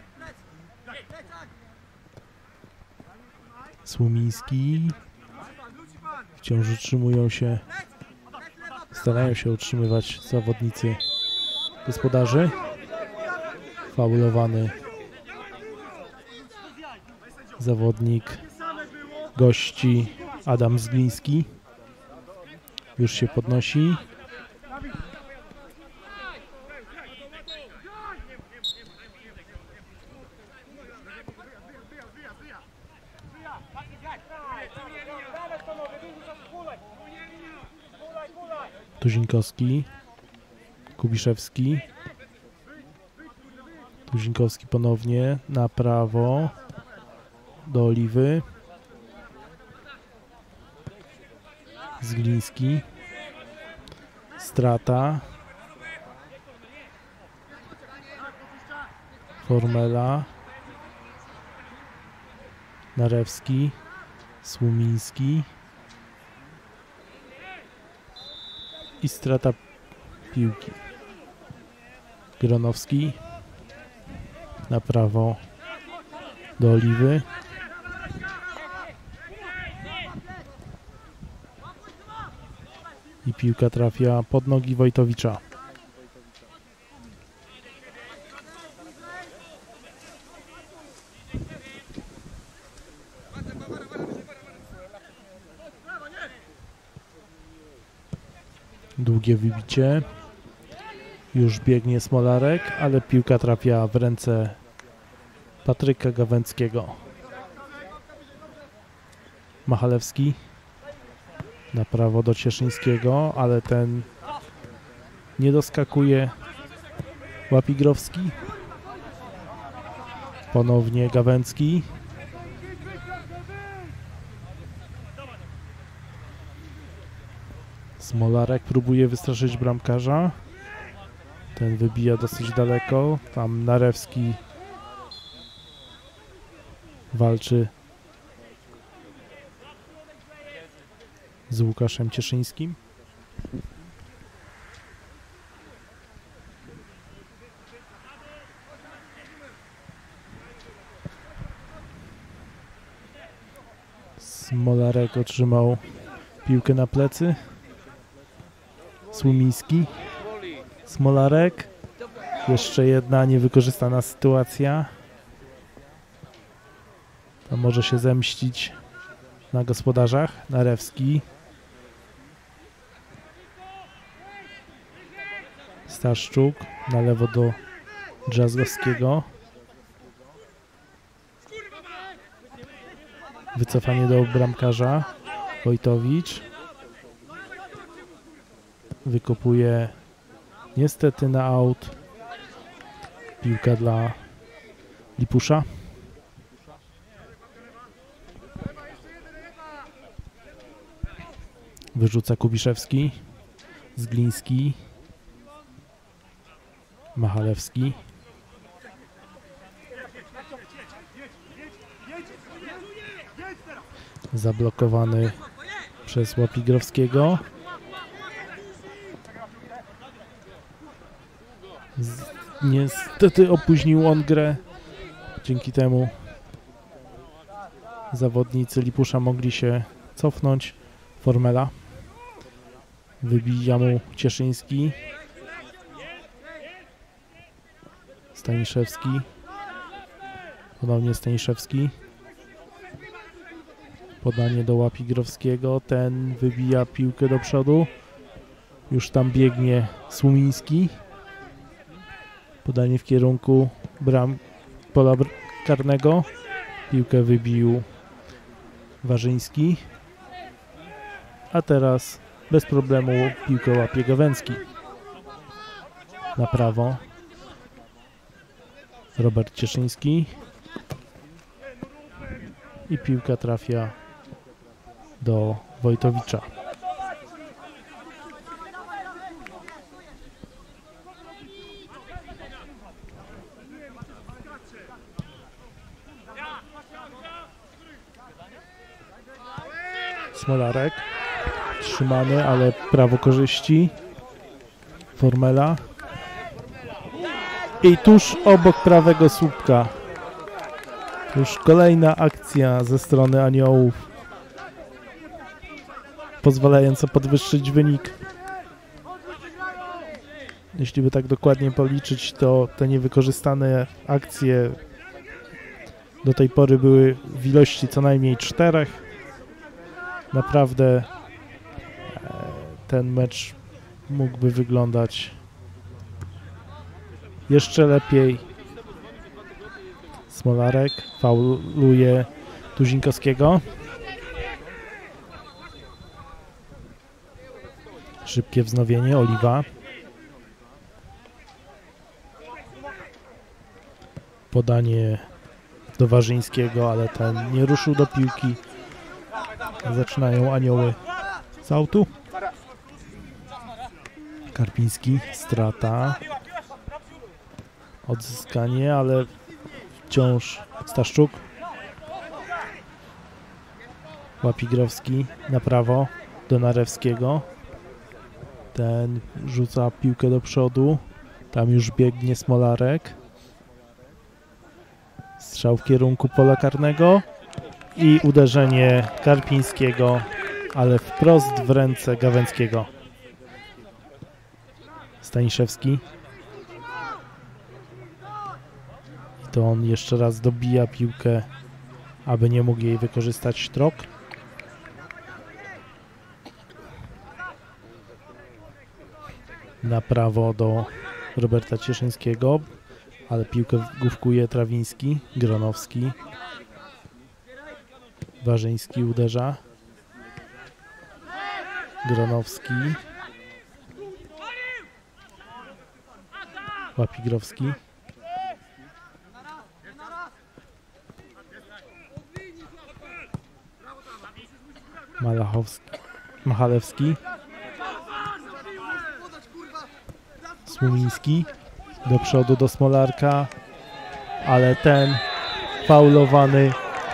Słumiński. Wciąż utrzymują się, starają się utrzymywać zawodnicy gospodarzy. Faulowany zawodnik gości Adam Zgliński. Już się podnosi. Tuzinkowski, Kubiszewski, Tuzinkowski ponownie na prawo do Oliwy, Zgliński, strata, Formela, Narewski, Słumiński i strata piłki. Gronowski na prawo do Oliwy. I piłka trafia pod nogi Wojtowicza. Długie wybicie. Już biegnie Smolarek, ale piłka trafia w ręce Patryka Gawęckiego. Machalewski. Na prawo do Cieszyńskiego, ale ten nie doskakuje. Łapigrowski. Ponownie Gawęcki. Smolarek próbuje wystraszyć bramkarza. Ten wybija dosyć daleko. Tam Narewski walczy z Łukaszem Cieszyńskim. Smolarek otrzymał piłkę na plecy. Słumiński. Smolarek. Jeszcze jedna niewykorzystana sytuacja. To może się zemścić na gospodarzach. Narewski. Staszczuk na lewo do Drzazgowskiego. Wycofanie do bramkarza. Wojtowicz. Wykopuje niestety na aut. Piłka dla Lipusza. Wyrzuca Kubiszewski. Zgliński. Machalewski. Zablokowany przez Łapigrowskiego. Z, niestety opóźnił on grę. Dzięki temu zawodnicy Lipusza mogli się cofnąć. Formela. Wybija mu Cieszyński. Staniszewski. Ponownie Staniszewski. Podanie do Łapigrowskiego. Ten wybija piłkę do przodu. Już tam biegnie Słumiński. Podanie w kierunku bram pola karnego. Piłkę wybił Warzyński. A teraz bez problemu piłkę łapie Gawęcki. Na prawo. Robert Cieszyński. I piłka trafia do Wojtowicza. Smolarek. Trzymany, ale prawo korzyści. Formela. I tuż obok prawego słupka. Już kolejna akcja ze strony Aniołów, pozwalająca podwyższyć wynik. Jeśli by tak dokładnie policzyć, to te niewykorzystane akcje do tej pory były w ilości co najmniej czterech. Naprawdę ten mecz mógłby wyglądać jeszcze lepiej. Smolarek fauluje Tuzinkowskiego. Szybkie wznowienie. Oliwa. Podanie do Warzyńskiego, ale ten nie ruszył do piłki. Zaczynają Anioły z autu. Karpiński. Strata. Odzyskanie, ale wciąż Staszczuk. Łapigrowski na prawo do Narewskiego. Ten rzuca piłkę do przodu. Tam już biegnie Smolarek. Strzał w kierunku pola karnego i uderzenie Karpińskiego, ale wprost w ręce Gawęckiego. Staniszewski. To on jeszcze raz dobija piłkę, aby nie mógł jej wykorzystać Sztrok. Na prawo do Roberta Cieszyńskiego, ale piłkę główkuje Trawiński, Gronowski. Warzyński uderza. Gronowski. Łapigrowski. Malachowski. Machalewski. Słomiński. Do przodu do Smolarka. Ale ten faulowany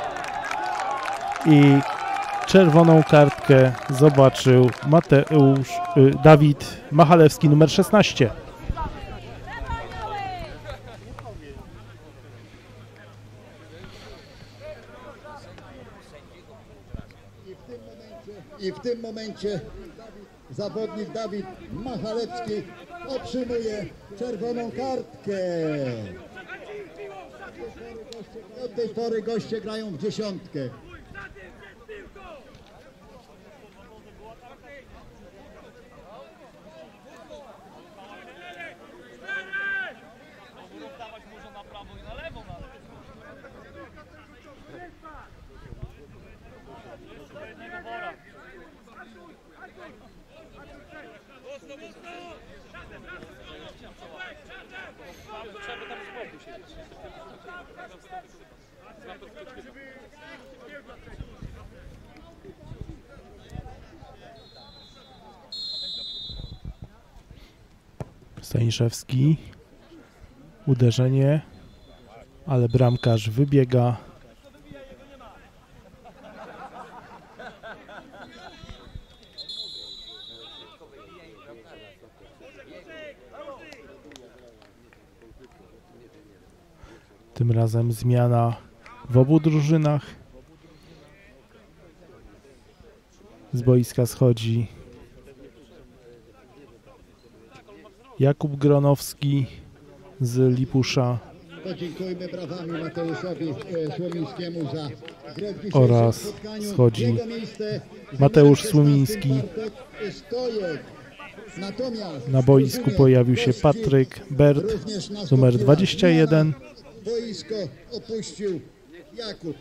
i czerwoną kartkę zobaczył Mateusz, y, Dawid Machalewski, numer szesnaście. I w tym momencie zawodnik Dawid Machalewski otrzymuje czerwoną kartkę. Od tej pory goście grają w dziesiątkę. Staniszewski. Uderzenie, ale bramkarz wybiega. Tym razem zmiana w obu drużynach. Z boiska schodzi Jakub Gronowski z Lipusza. Podziękujmy brawami Mateuszowi Słomińskiemu za grę w dzisiejszym Oraz spotkaniu. schodzi Jego miejsce Mateusz zajmuje Słomiński. Bartek Stojek. Natomiast Na boisku pojawił się Patryk Bert, również nastąpiła numer dwadzieścia jeden. zmiana. Boisko opuścił Jakub.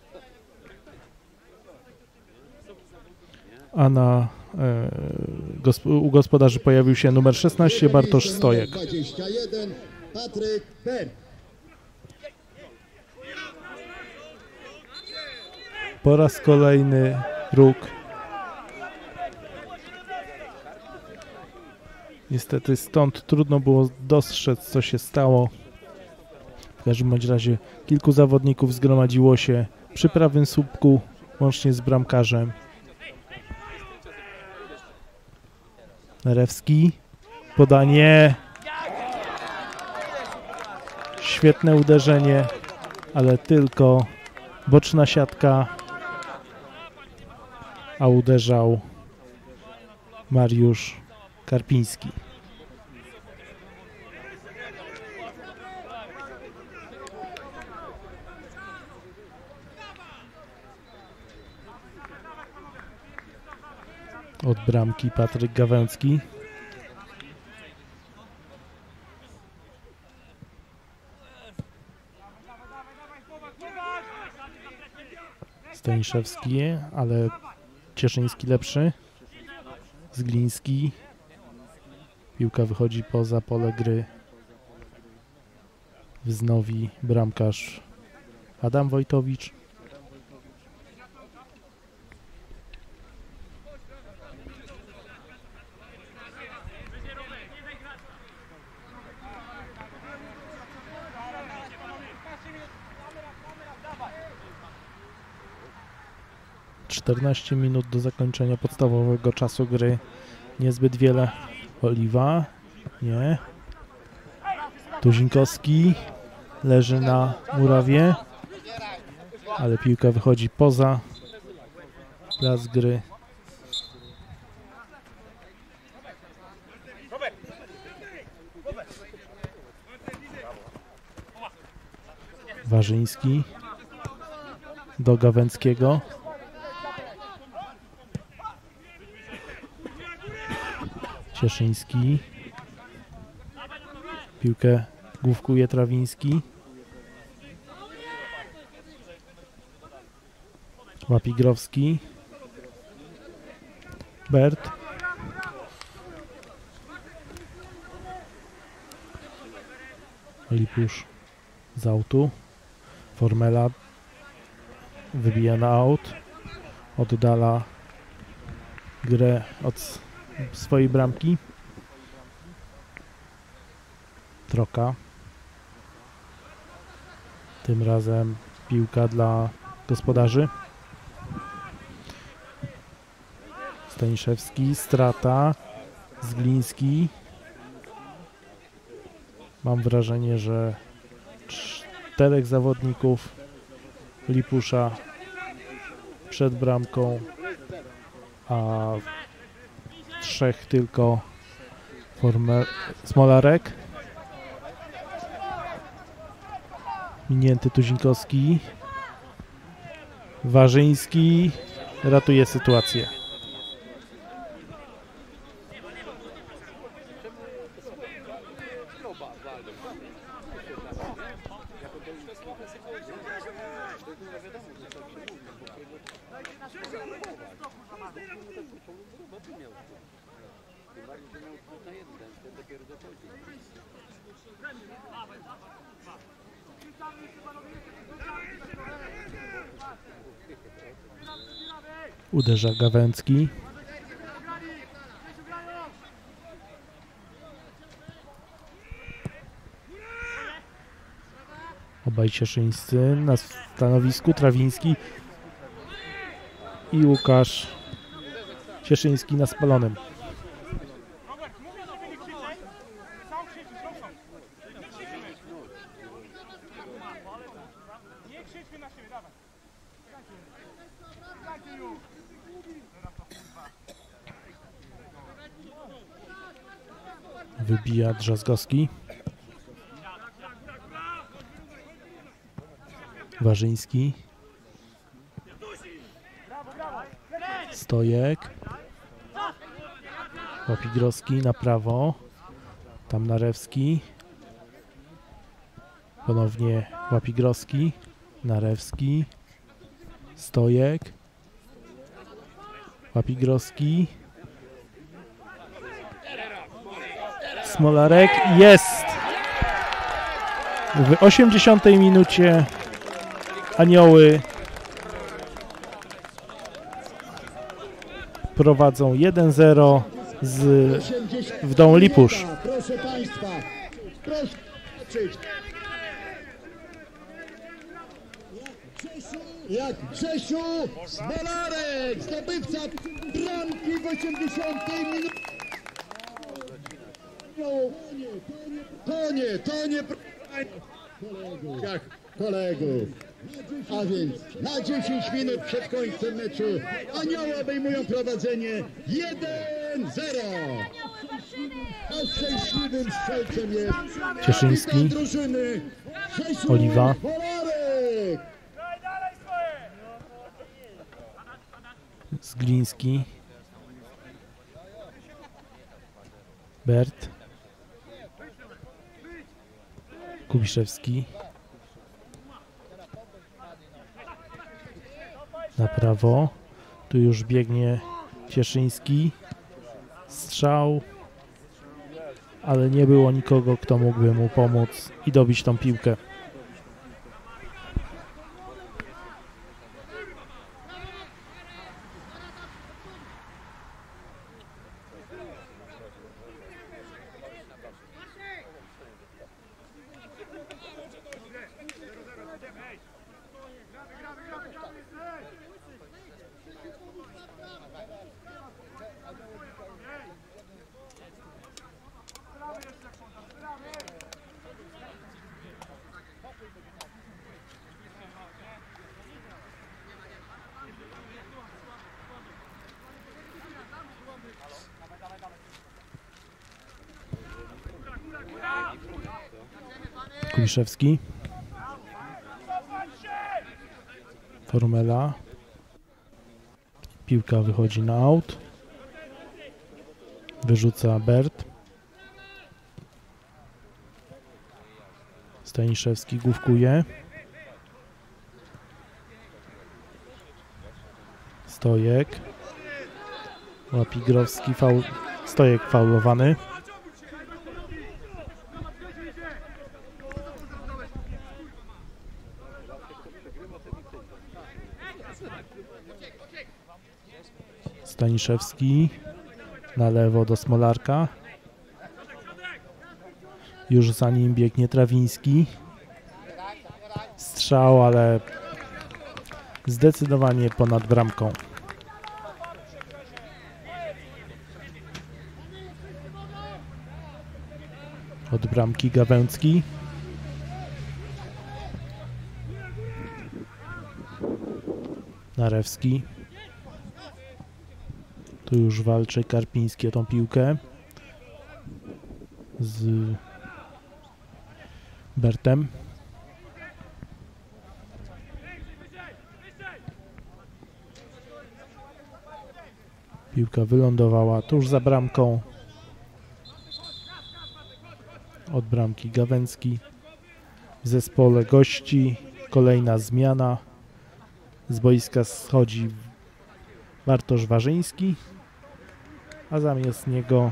A na e, gosp u gospodarzy pojawił się numer szesnaście Bartosz Miejsce Stojek. numer dwadzieścia jeden Patryk Bert. Po raz kolejny róg. Niestety stąd trudno było dostrzec, co się stało. W każdym bądź razie kilku zawodników zgromadziło się przy prawym słupku, łącznie z bramkarzem. Nerewski. Podanie. Świetne uderzenie, ale tylko boczna siatka, a uderzał Mariusz Karpiński. Od bramki Patryk Gawęcki. Staniszewski, ale Cieszyński lepszy. Zgliński. Piłka wychodzi poza pole gry. Wznowi bramkarz Adam Wojtowicz. czternaście minut do zakończenia podstawowego czasu gry. Niezbyt wiele. Oliwa. Nie. Tuzinkowski leży na murawie, ale piłka wychodzi poza plac gry. Warzyński do Gawęckiego. Cieszyński. Piłkę główkuje Trawiński. Łapigrowski. Bert. Lipusz z autu. Formela wybija na aut. Oddala grę od swojej bramki. Troka. Tym razem piłka dla gospodarzy. Staniszewski, strata. Zgliński. Mam wrażenie, że czterech zawodników Lipusza przed bramką, a trzech tylko Former Smolarek. Minięty Tuzinkowski. Warzyński ratuje sytuację. Uderza Gawęcki. Obaj cieszyńscy na stanowisku. Trawiński i Łukasz Cieszyński na spalonym. Wybija Drzazgowski. Warzyński. Stojek. Łapigrowski na prawo. Tam Narewski. Ponownie Łapigrowski. Narewski. Stojek. Łapigrowski. Smolarek. Jest! W osiemdziesiątej minucie Anioły prowadzą jeden zero z Wdą Lipusz. Proszę Państwa, proszę jak Grzesiu Smolarek, zdobywca bramki w osiemdziesiątej minucie. To nie, to nie kolegów, jak kolegów. A więc na dziesięć minut przed końcem meczu Anioły obejmują prowadzenie jeden zero. A szczęśliwym strzelcem jest Cieszyński, drużyny Oliwa. Zgliński. Bert. Kubiszewski. Na prawo. Tu już biegnie Cieszyński. Strzał. Ale nie było nikogo, kto mógłby mu pomóc i dobić tą piłkę. Kubiszewski. Formela. Piłka wychodzi na aut. Wyrzuca Bert. Staniszewski główkuje. Stojek. Łapigrowski, faul, Stojek faulowany. Staniszewski na lewo do Smolarka. Już za nim biegnie Trawiński. Strzał, ale zdecydowanie ponad bramką. Od bramki Gawęcki. Narewski. Tu już walczy Karpiński o tą piłkę z Bertem. Piłka wylądowała tuż za bramką. Od bramki Gawęcki. W zespole gości kolejna zmiana. Z boiska schodzi Bartosz Warzyński, a zamiast niego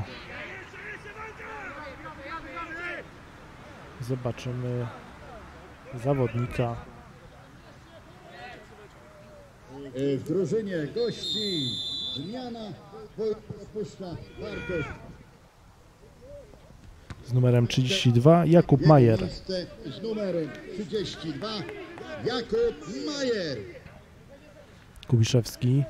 zobaczymy zawodnika. W drużynie gości zmiana, opuszcza Bartosz. Z numerem trzydzieści dwa Jakub Majer. Z numerem trzydzieści dwa Jakub Majer. Kubiszewski.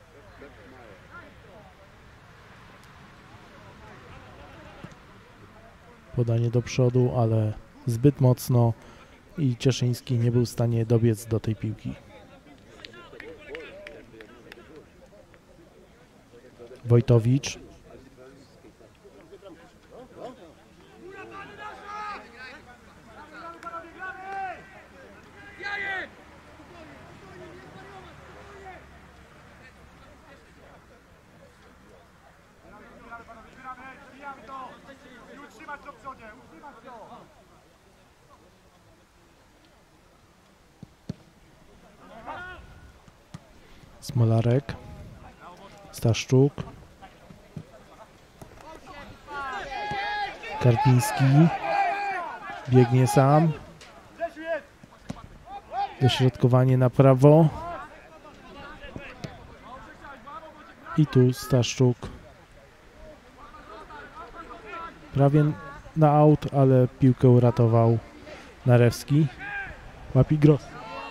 Podanie do przodu, ale zbyt mocno i Cieszyński nie był w stanie dobiec do tej piłki. Wojtowicz. Smolarek. Staszczuk. Karpiński. Biegnie sam. Dośrodkowanie na prawo. I tu Staszczuk. Prawie na aut, ale piłkę uratował Narewski. Łapigros.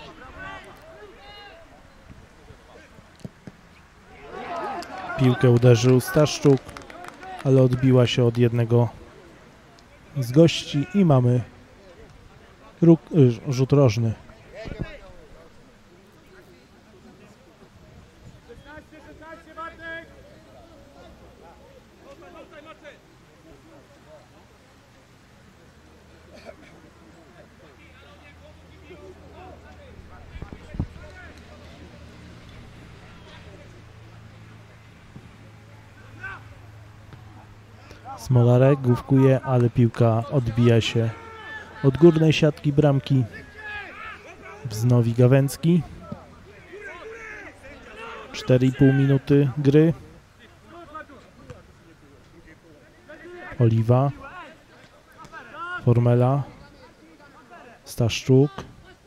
Piłkę uderzył Staszczuk, ale odbiła się od jednego z gości i mamy róg, rzut rożny. Smolarek główkuje, ale piłka odbija się od górnej siatki bramki. Wznowi Gawęcki. cztery i pół minuty gry. Oliwa. Formela. Staszczuk.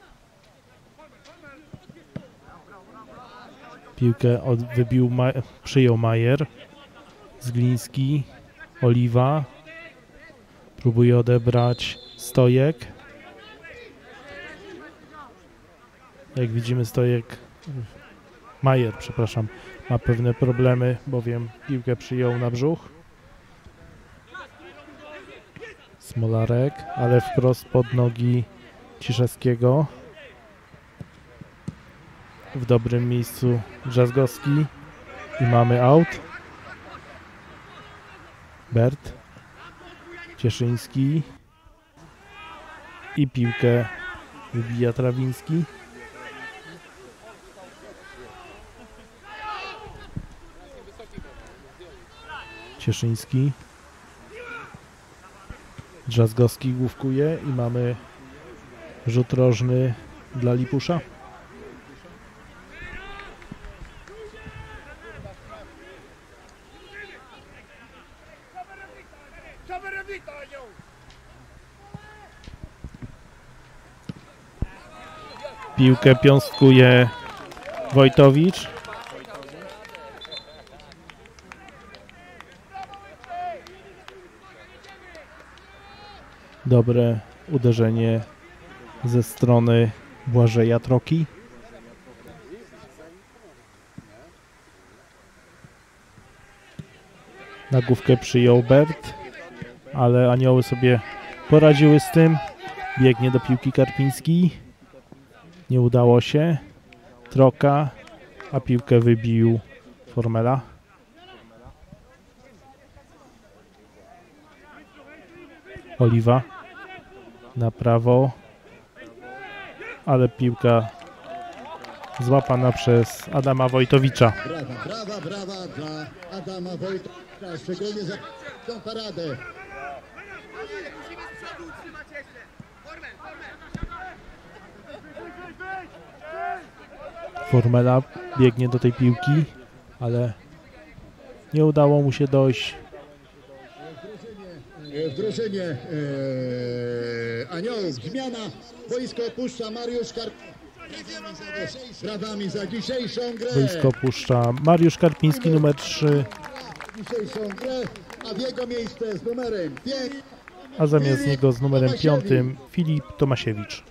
Piłkę od, wybił, ma, przyjął Majer. Zgliński. Oliwa. Próbuje odebrać Stojek. Jak widzimy, Stojek, Majer, przepraszam, ma pewne problemy, bowiem piłkę przyjął na brzuch. Smolarek, ale wprost pod nogi Ciszewskiego. W dobrym miejscu Drzazgowski i mamy aut. Bert. Cieszyński. I piłkę wybija Trawiński. Cieszyński. Drzazgowski główkuje i mamy rzut rożny dla Lipusza. Piłkę piąstkuje Wojtowicz. Dobre uderzenie ze strony Błażeja Troki. Nagłówkę przyjął Bert, ale Anioły sobie poradziły z tym. Biegnie do piłki Karpiński. Nie udało się. Troka, a piłkę wybił Formela. Oliwa na prawo, ale piłka złapana przez Adama Wojtowicza. Brawa, brawa, brawa dla Adama Wojtowicza, szczególnie za tę paradę. Formela biegnie do tej piłki, ale nie udało mu się dojść. W drużynie e, Aniołów zmiana. Boisko opuszcza Mariusz Karpiński. Brawami za dzisiejszą grę. Boisko opuszcza Mariusz Karpiński, numer trzy. Dzisiejszą grę, a w jego miejsce z numerem pięć. A zamiast niego z numerem piątym Filip Tomasiewicz.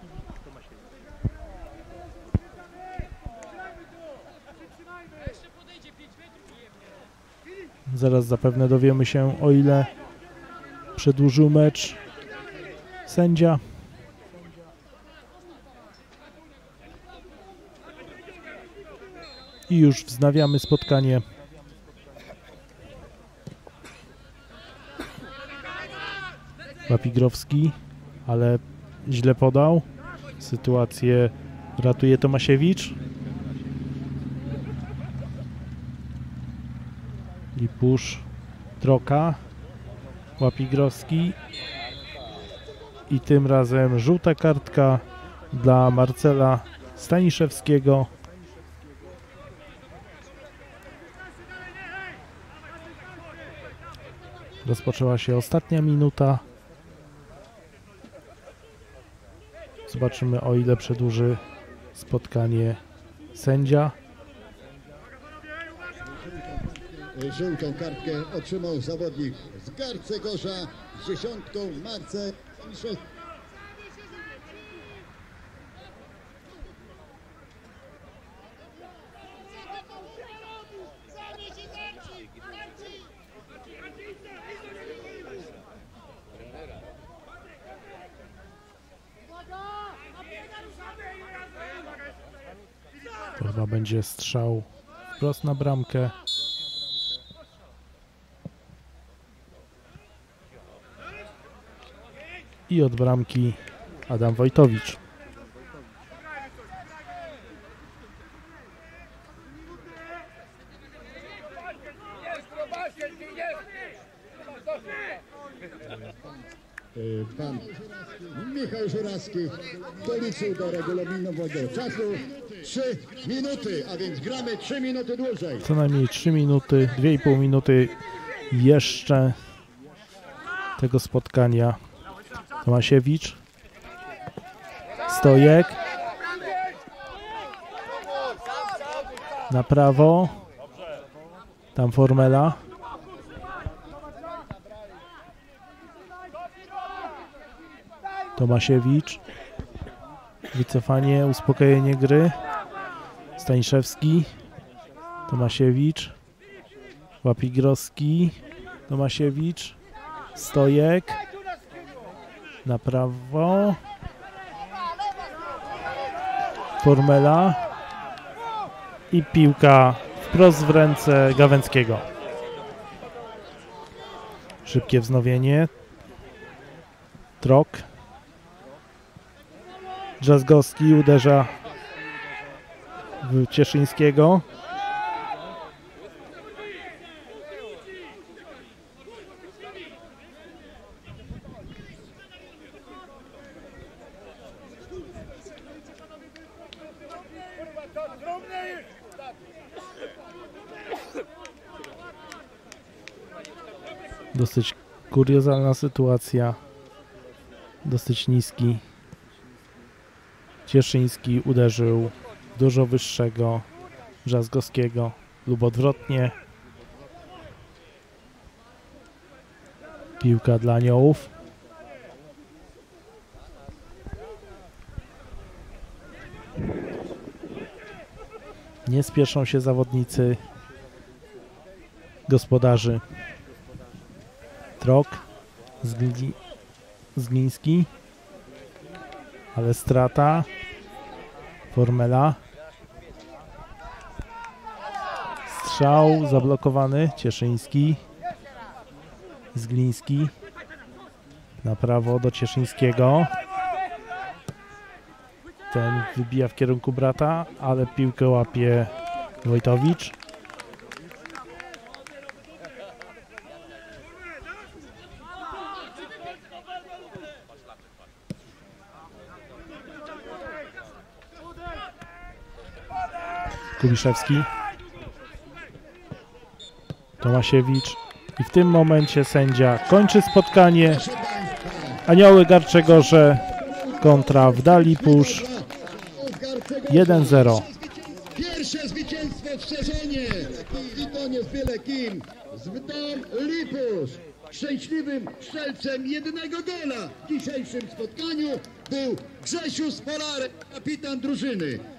Zaraz zapewne dowiemy się, o ile przedłużył mecz sędzia. I już wznawiamy spotkanie. Wapigrowski, ale źle podał. Sytuację ratuje Tomasiewicz. Lipusz, Troka, Wapigrowski i tym razem żółta kartka dla Marcela Staniszewskiego. Rozpoczęła się ostatnia minuta. Zobaczymy, o ile przedłuży spotkanie sędzia. Żółtą kartkę otrzymał zawodnik z Garcegorza z dziesiątką Marcel Staniszewski. To chyba będzie strzał wprost na bramkę. I od bramki Adam Wojtowicz. Pan Michał Żurawski doliczył do regulaminowego czasu trzy minuty, a więc gramy trzy minuty dłużej. Co najmniej trzy minuty, dwie i pół minuty jeszcze tego spotkania. Tomasiewicz, Stojek, na prawo, tam Formela, Tomasiewicz, wycofanie, uspokojenie gry, Staniszewski, Tomasiewicz, Wapigrowski, Tomasiewicz, Stojek, na prawo, Formela i piłka wprost w ręce Gawęckiego. Szybkie wznowienie. Trok. Drzazgowski uderza w Cieszyńskiego. Dosyć Kuriozalna sytuacja. Dosyć niski. Cieszyński uderzył dużo wyższego Drzazgowskiego lub odwrotnie. Piłka dla Aniołów. Nie spieszą się zawodnicy gospodarzy. Trok, Zgli, Zgliński, ale strata. Formela. Strzał zablokowany. Cieszyński. Zgliński. Na prawo do Cieszyńskiego. Ten wybija w kierunku brata, ale piłkę łapie Wojtowicz. Kubiszewski. Tomasiewicz. I w tym momencie sędzia kończy spotkanie. Anioły Garczegorze kontra Wdali Pusz jeden zero. Pierwsze zwycięstwo w sezonie i to nie z byle kim. Z Wdali Pusz. Szczęśliwym strzelcem jednego gola w dzisiejszym spotkaniu był Grzesiu Spolarek, kapitan drużyny.